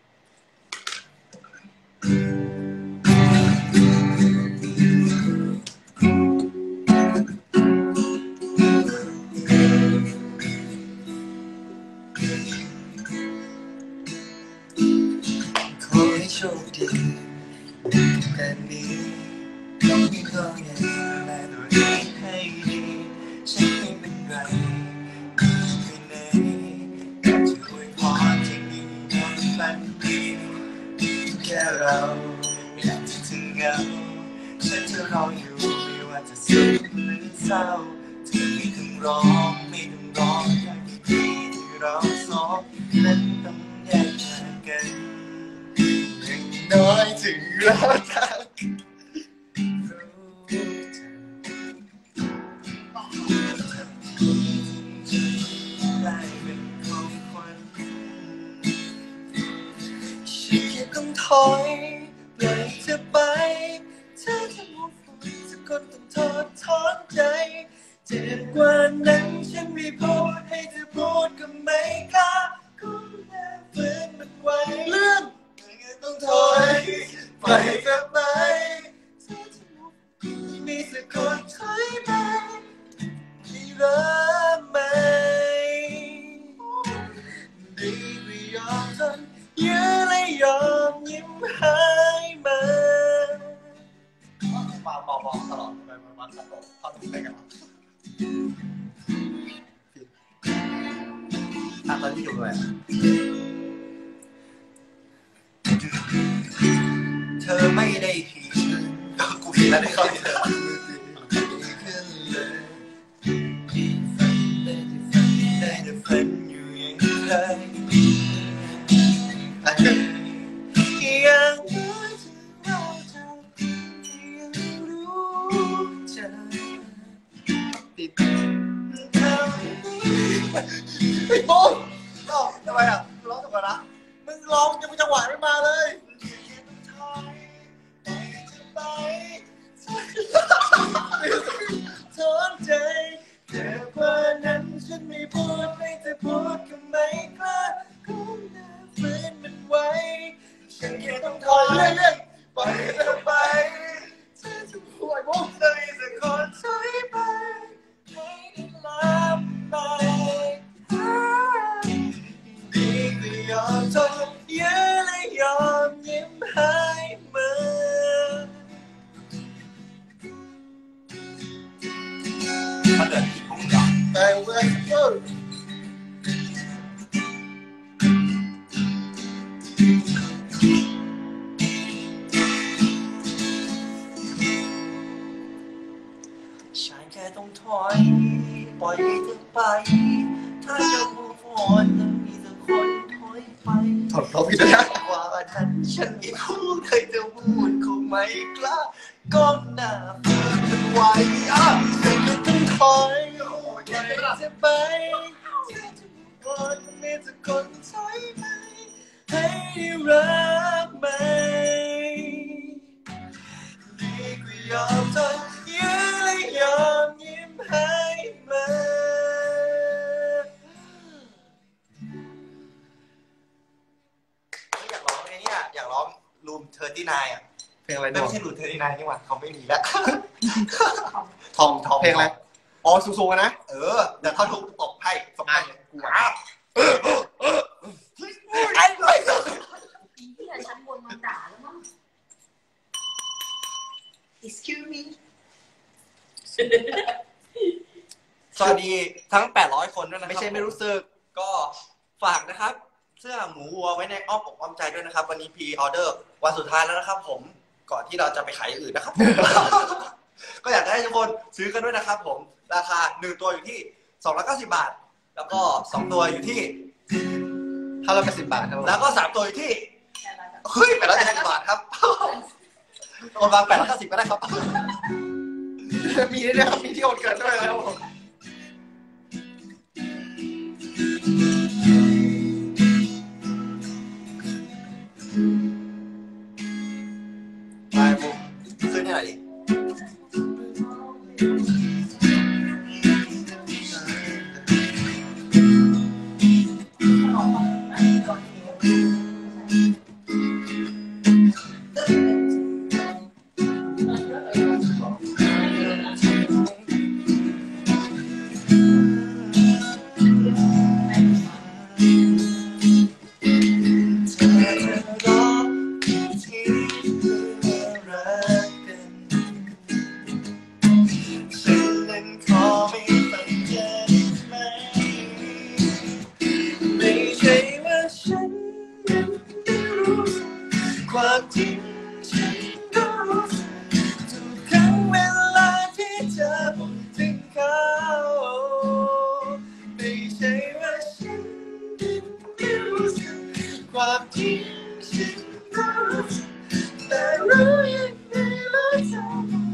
ขอให้โชคดีแต่นี้ต้องมีก็ยังดูแลตัวเองให้ดีฉันไม่เป็นไรไม่ไหนจะอวยพรจะมีน้องฝันดีแค่เราไม่อยากจะถึงเงาฉันจะรออยู่ไม่ว่าจะสุขหรือเศร้าเธอไม่ต้องร้องไม่ต้องร้องอยากให้ดีที่เราสองนั้นต้องแยกทางกันอย่างน้อยถึงเราทักได้เป็นของขวัญฉันแค่ต้องถอยปล่อยเธอไปเธอจะมองฝันสักคนต้องทอดถอนใจเจ็บกว่านั้นฉันไม่พูดให้เธอพูดก็ไม่กล้าก็แค่ฝืนมันไว้เลื่อนต้องถอยปล่อยเธอไปเธอจะมองมีสักคนถอยไปที่รักไหมดีไม่ยอมทนยื้อและยอมยิ้มให้มาเบาเบาเบาตลอดไปมาตลอดตอนนี้ไปกันอ่ะตอนนี้อยู่ด้วยเธอไม่ได้ผิดกูผิดแล้วในข้อนี้เธอขึ้นเลยได้แต่ฝันอยู่อย่างไรอย่างน้อยจะเราจะยังรู้ใจติดเท่านี้ไอ้โบ๊ะร้องทำไมอ่ะร้องทำไมนะมึงร้องยังไม่จังหวะไม่มาเลยไปมันเหลือกี่ทุ่มเหรอแต่เว้ยเออฉันแค่ต้องถอยปล่อยให้เธอไปถ้าจะพูดฟอนต้องมีสักคนถอยไปถอดเราไปด้วยนะกว่าทันฉันไม่พูดเคยจะพูดคงไม่กล้าก้มหน้าเพื่อมันไหวอ่ะฉันก็ต้องถอยปล่อยจะไปบนมีสักคนถอยไปให้รักไหมดีกว่ายอมทนยื้อและยอมยิ้มให้มาอยากร้องไงเนี่ยอยากร้องรูมเทอร์ตี้นายอ่ะเพลงอะไรไม่ใช่รูมเทอร์ตี้นายนี่หว่าเขาไม่มีแล้วทองทองเพลงอะไรอ๋อสูงๆนะเออเดี๋ยวเขาทุบตบให้สบายกูอ่ะเออเออเออไอ้เลยอีที่ชั้นบนมาด่าแล้วมั้ง excuse me สวัสดีทั้งแปดร้อยคนด้วยนะครับไม่ใช่ไม่รู้สึกก็ฝากนะครับเสื้อหมูวัวไว้ในอ้อมอกอ้อมใจด้วยนะครับวันนี้พรีออเดอร์วันสุดท้ายแล้วนะครับผมก่อนที่เราจะไปขายอื่นนะครับ ก็อยากให้ทุกคนซื้อกันด้วยนะครับผมราคาหนึ่งตัวอยู่ที่สองร้อยเก้าสิบบาทแล้วก็สองตัวอยู่ที่ห้าร้อยแปดสิบบาทครับแล้วก็สามตัวอยู่ที่เฮ้ยแปดร้อยเจ็ดสิบบาทครับประมาณแปดร้อยเก้าสิบก็ได้ครับมีด้วยนะครับมีที่โอนเกินด้วยแล้วไปบุ๊กขึ้นให้หน่อยดิความจริงฉันก็รู้สึกทุกครั้งเวลาที่เธอพูดถึงเขาไม่ใช่ว่าฉันไม่รู้สึกความจริงฉันก็รู้สึกแต่รู้ยังไงว่าเธอ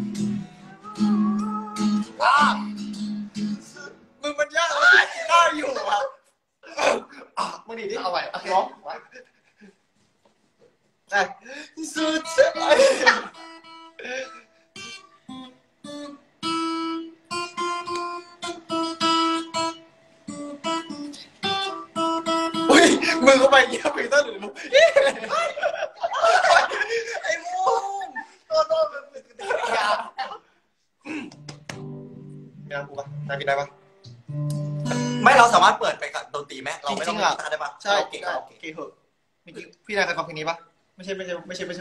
ว้ามึงมันยากเลยได้อยู่อ่ะอ่ะมึงดีดิเอาไว้เอาร้องสุดท้ายอุ้ยมือเข้าไปเยี่ยมไปต้นหรือมุกไอ้มุกตัวโตเป็นมือกระดิ่งยาไม่เอากูปะนายกินได้ปะไม่เราสามารถเปิดไปกับดนตรีไหมเราไม่ต้องตัดได้ปะใช่เก่งเก่งเหอะเมื่อกี้พี่นายเคยฟังเพลงนี้ปะไม่ใช่ไม่ใช่ไม่ใช่ไม่ใช่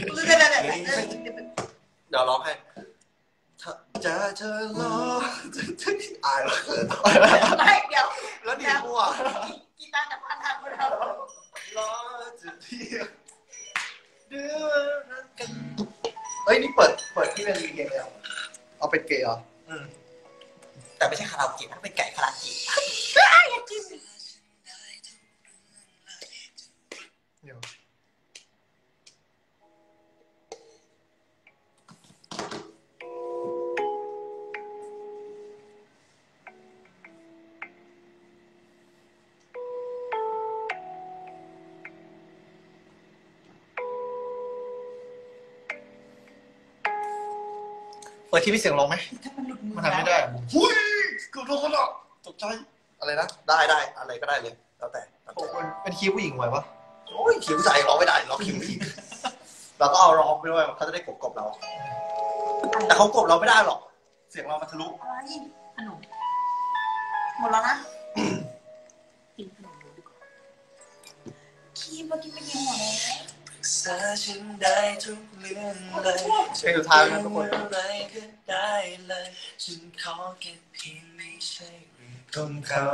เดี๋ยวร้องให้จะเธอร้องอายแล้วไม่เดี๋ยวแล้วดีมั่วกีตาร์จะพันทางเราร้องจะเที่ยวเดือดกันเฮ้ยนี่เปิดเปิดที่เป็นรีเกมเลยเอาเป็นเกย์เหรออืมแต่ไม่ใช่คาราโอเกะนะเป็นไก่คาราโอเกะอยากกินเดี๋ยวเปิดที่มีเสียงร้องไหมมันทำไม่ได้หุ้ยเกือบโดนแล้วตกใจอะไรนะได้ได้อะไรก็ได้เลยแล้วแต่เป็นคีย์ผู้หญิงไหวปะโอ้ยคีย์ผู้ชายร้องไม่ได้ร้องคีย์ผู้หญิงเราก็เอาร้องไปด้วยเขาจะได้กบกบเราแต่เขากบเราไม่ได้หรอกเสียงเรามันทะลุอะไรขนมหมดแล้วนะกินขนมคีย์เมื่อกี้ไปกินหมดแล้วษาฉันได้ทุกเรื่องเลยเพลงสุดท้ายนะทุกคนอะไรก็ได้เลยฉันขอแค่เพียงไม่ใช่เรื่องของเขา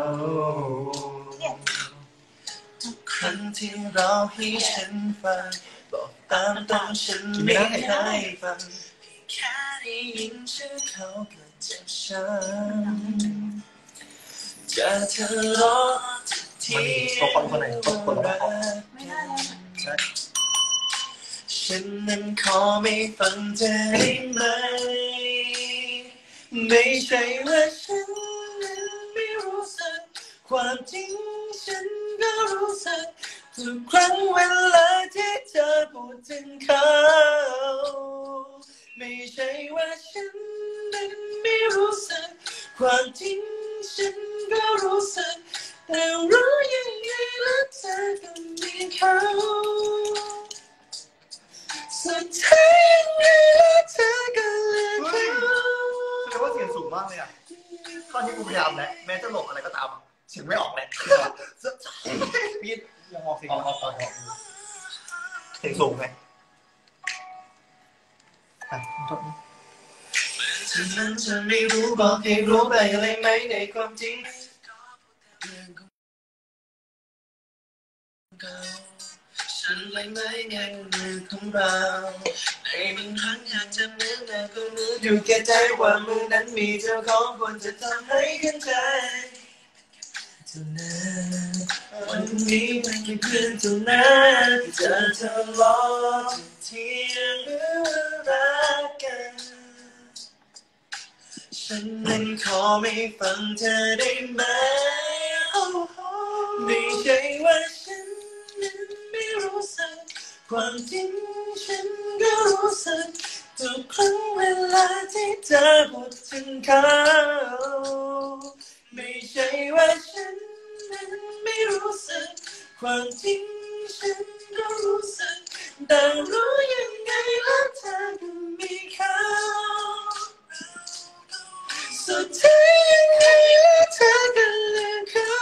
ทุกครั้งที่เราให้ฉันฟังบอกตามตรงฉันไม่ได้ฟังแค่ได้ยินชื่อเขาก็เจ็บช้ำจะทะเลาะที่ไม่ได้ฉันนั้นขอไม่ฟังเธอได้ไหมไม่ใช่ว่าฉันนั้นไม่รู้สึกความจริงฉันก็รู้สึกทุกครั้งเวลาที่เธอพูดถึงเขาไม่ใช่ว่าฉันนั้นไม่รู้สึกความจริงฉันก็รู้สึกแต่รู้ยังไงแล้วเธอก็มีเขาสุดท้ายยังไงแล้วเธอก็เลือกเขาแสดงว่าเสียงสูงมากเลยอ่ะตอนที่กูพยายามแล้วแม้จะหลบอะไรก็ตามเสียงไม่ออกเลยพีทยังออกเสียงออกออกออกเสียงสูงไหมอ่ะฉันนั้นจะไม่รู้บอกให้รู้ไปอะไรไหมในความจริงฉันเลยไม่ไงมือของเราในบางครั้งอยากจะนึกแต่ก็นึกอยู่แก่ใจว่ามือนั้นมีเจ้าของควรจะทำให้ขึ้นใจเท่านั้นวันนี้มันเป็นคืนเท่านั้นที่จะทะเลาะจะเถียงหรือรักกันฉันนั้นขอไม่ฟังเธอได้ไหมไม่ใช่ว่าฉันนั้นไม่รู้สึกความจริงฉันก็รู้สึกทุกครั้งเวลาที่เธอพูดถึงเขาไม่ใช่ว่าฉันนั้นไม่รู้สึกความจริงฉันก็รู้สึกแต่รู้ยังไงแล้วเธอก็มีเขาสุดท้ายยังไงแล้วเธอก็เลือกเขา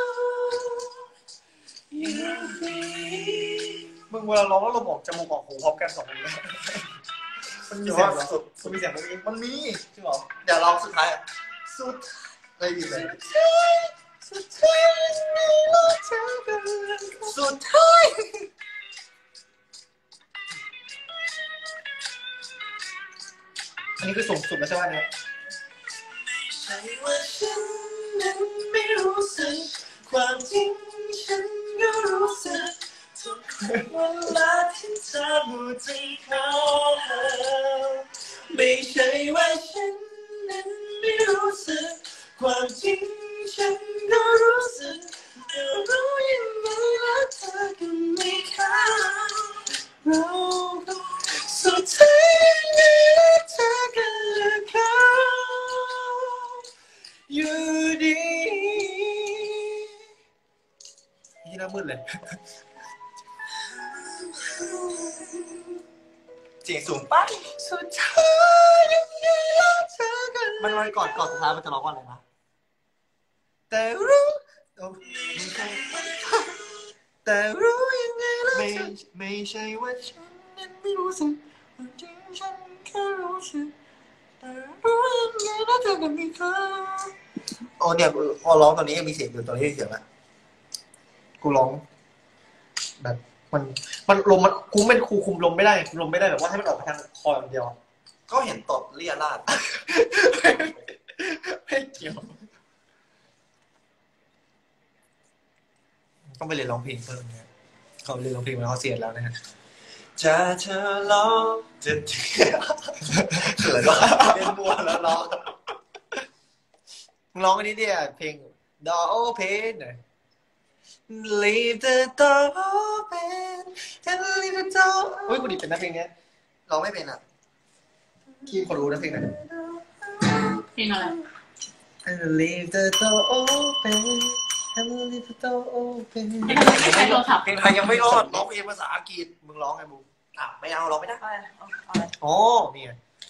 อยู่ดีมึงเวลาร้องแล้วเราบอกจมูกออกหูพร้อมกันสองคนเลยมันมีเสียงสุดมันมีเสียงมันมีมันมีจริงเหรอเดี๋ยวร้องสุดท้ายอ่ะสุดอะไรดีเลยสุดท้ายสุดท้ายอันนี้คือสูงสุดแล้วใช่ไหมเนี่ยไม่ใช่ว่าฉันนั้นไม่รู้สึกความจริงฉันก็รู้สึกทุกเวลาที่เธอพูดถึงเขาไม่ใช่ว่าฉันนั้นไม่รู้สึกความจริงฉันก็รู้สึกแต่รู้ยังไงแล้วเธอก็ไม่เข้าเราสุดท้ายยังไงแล้วเธอก็เลือกเขาอยู่ดีนี่น่ามืดเลยเสียงสูงไปสุดท้ายยังไงแล้วเธอก็มันวันก่อนก่อนสุดท้ายมันจะร้องว่าอะไรนะแต่รู้แต่รู้ยังไงแล้วไม่ไม่ใช่ว่าฉันนั้นไม่รู้สึกจริงฉันแค่รู้สึกแต่รู้ยังไงแล้วเธอก็มีเขาโอ้เนี่ยพอร้องตอนนี้มีเสียงอยู่ตอนนี้เสียงละกูร้องแบบมันมันลมมันกูเป็นครูคุมลมไม่ได้คุมลมไม่ได้แบบว่าให้มันออกไปทางคออย่างเดียวก็เห็นตดเลี่ยราดไม่เกี่ยวต้องไปเรียนร้องเพลงเพิ่มเนี่ยเขาเรียนร้องเพลงมาเขาเสียแล้วนะฮะจะเธอร้องจะเที่ยวเขินว่าเล่นบัวแล้วร้องร้องอันนี้เนี่ยเพลง Door Open หน่อย Leave the door open and leave the door เฮ้ยกูดิเป็นนะเพลงเนี้ยร้องไม่เป็นอ่ะคีย์คนรู้นะเพลงนั้นเพลงอะไร and leave the door open and leave the door open เพลงอะไรไม่ใช่โทรศัพท์เพลงไทยยังไม่รอดร้องเพลงภาษาอังกฤษมึงร้องไงบูอ่ะไม่เอาร้องไม่ได้อ๋อนี่ไง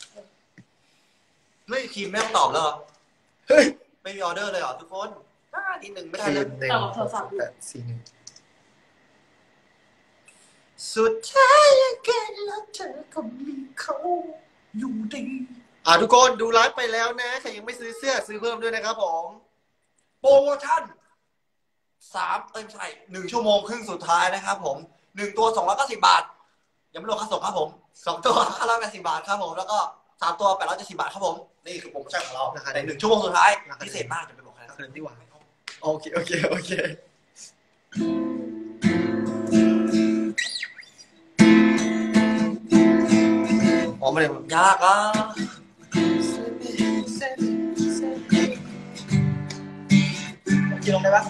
ไม่คีย์ไม่ต้องตอบแล้วเฮ้ยไม่มีออเดอร์เลยเหรอทุกคนอ่าทีหนึ่งไม่ได้เลยตอบโทรศัพท์แปดสี่หนึ่งสุดท้ายยังแค่รักเธอก็มีเขาอยู่ดีอ่ะทุกคนดูไลฟ์ไปแล้วนะใครยังไม่ซื้อเสื้อซื้อเพิ่มด้วยนะครับผมโปรโมชั่นสามเอ้ยไม่ใช่หนึ่งชั่วโมงครึ่งสุดท้ายนะครับผมหนึ่งตัวสองร้อยเก้าสิบบาทยังไม่รวมค่าส่งครับผมสองตัวห้าร้อยแปดสิบบาทครับผมแล้วก็สามตัวแปดร้อยเจ็ดสิบบาทครับผมนี่คือโปรโมชั่นของเราในหนึ่งชั่วโมงสุดท้ายพิเศษมากจะไปบอกใครครับเชิญดีกว่าโอเคโอเคโอเคอ๋อไม่ได้ยากอ่ะกินลงได้ปะ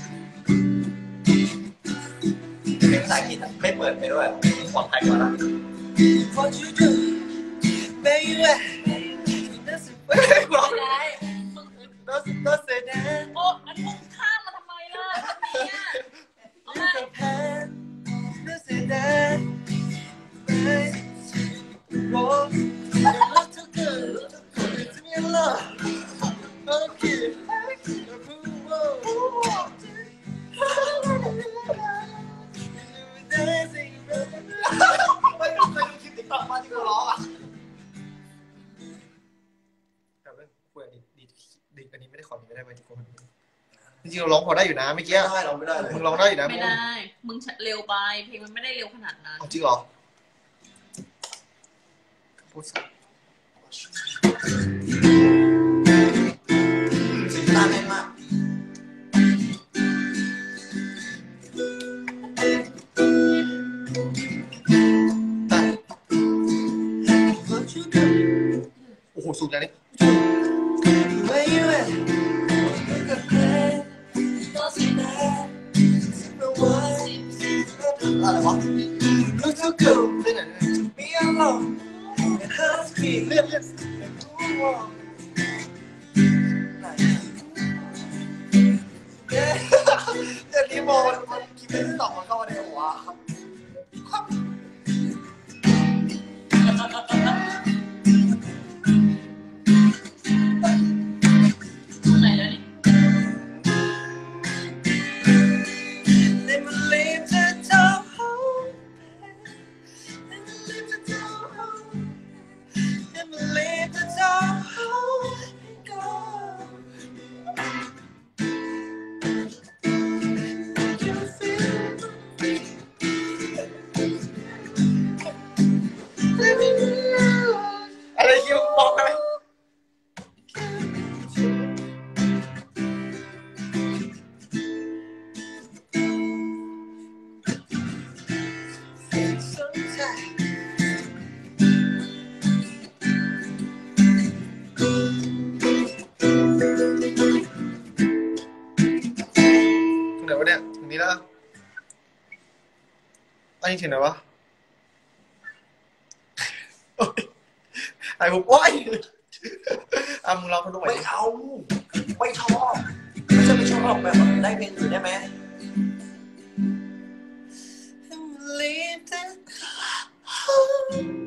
เพลงภาษาอังกฤษไม่เปิดไปด้วยปลอดภัยกว่านะ What you do baby ไม่ได้ร้องได้โน้ตโน้ตเสร็จแล้วโอ้อันมึงข้ามมาทำไมล่ะเนี่ยเอาไงโน้ตเสร็จแล้วโอ้รักเธอเกินจะมีอะไรโอเคไม่เคยดูคลิปติ๊กต็อกมาที่เขาร้องอ่ะแต่เรื่องคุยดีดีดีอันนี้ไม่ได้ขอนี้ไม่ได้ไปทุกคนจริงๆเราร้องพอได้อยู่นะเมื่อกี้ใช่เราไม่ได้เลยมึงร้องได้อยู่นะไม่ได้มึงเร็วไปเพลงมันไม่ได้เร็วขนาดนั้นจริงเหรอพูดสักสีตาแน่นมากโอ้โหสูงจังนี่อะไรวะรู้สึกเกินไปไหนไม่ยอมหรอกเลือดเลือดเลือดที่โมนมันคิดเป็นสองมันเข้ามาในหัวไหนแล้วนี่อะไรคิวบอกอะไรถึงไหนวะเนี่ยถึงนี้แล้วอันนี้ถึงไหนวะไอ้ผมโอ๊ยอ่ะมึงลองมาดูหน่อยไม่เอาไม่ชอบไม่ใช่ไม่ชอบแบบได้เพลงอื่นได้ไหมLeave the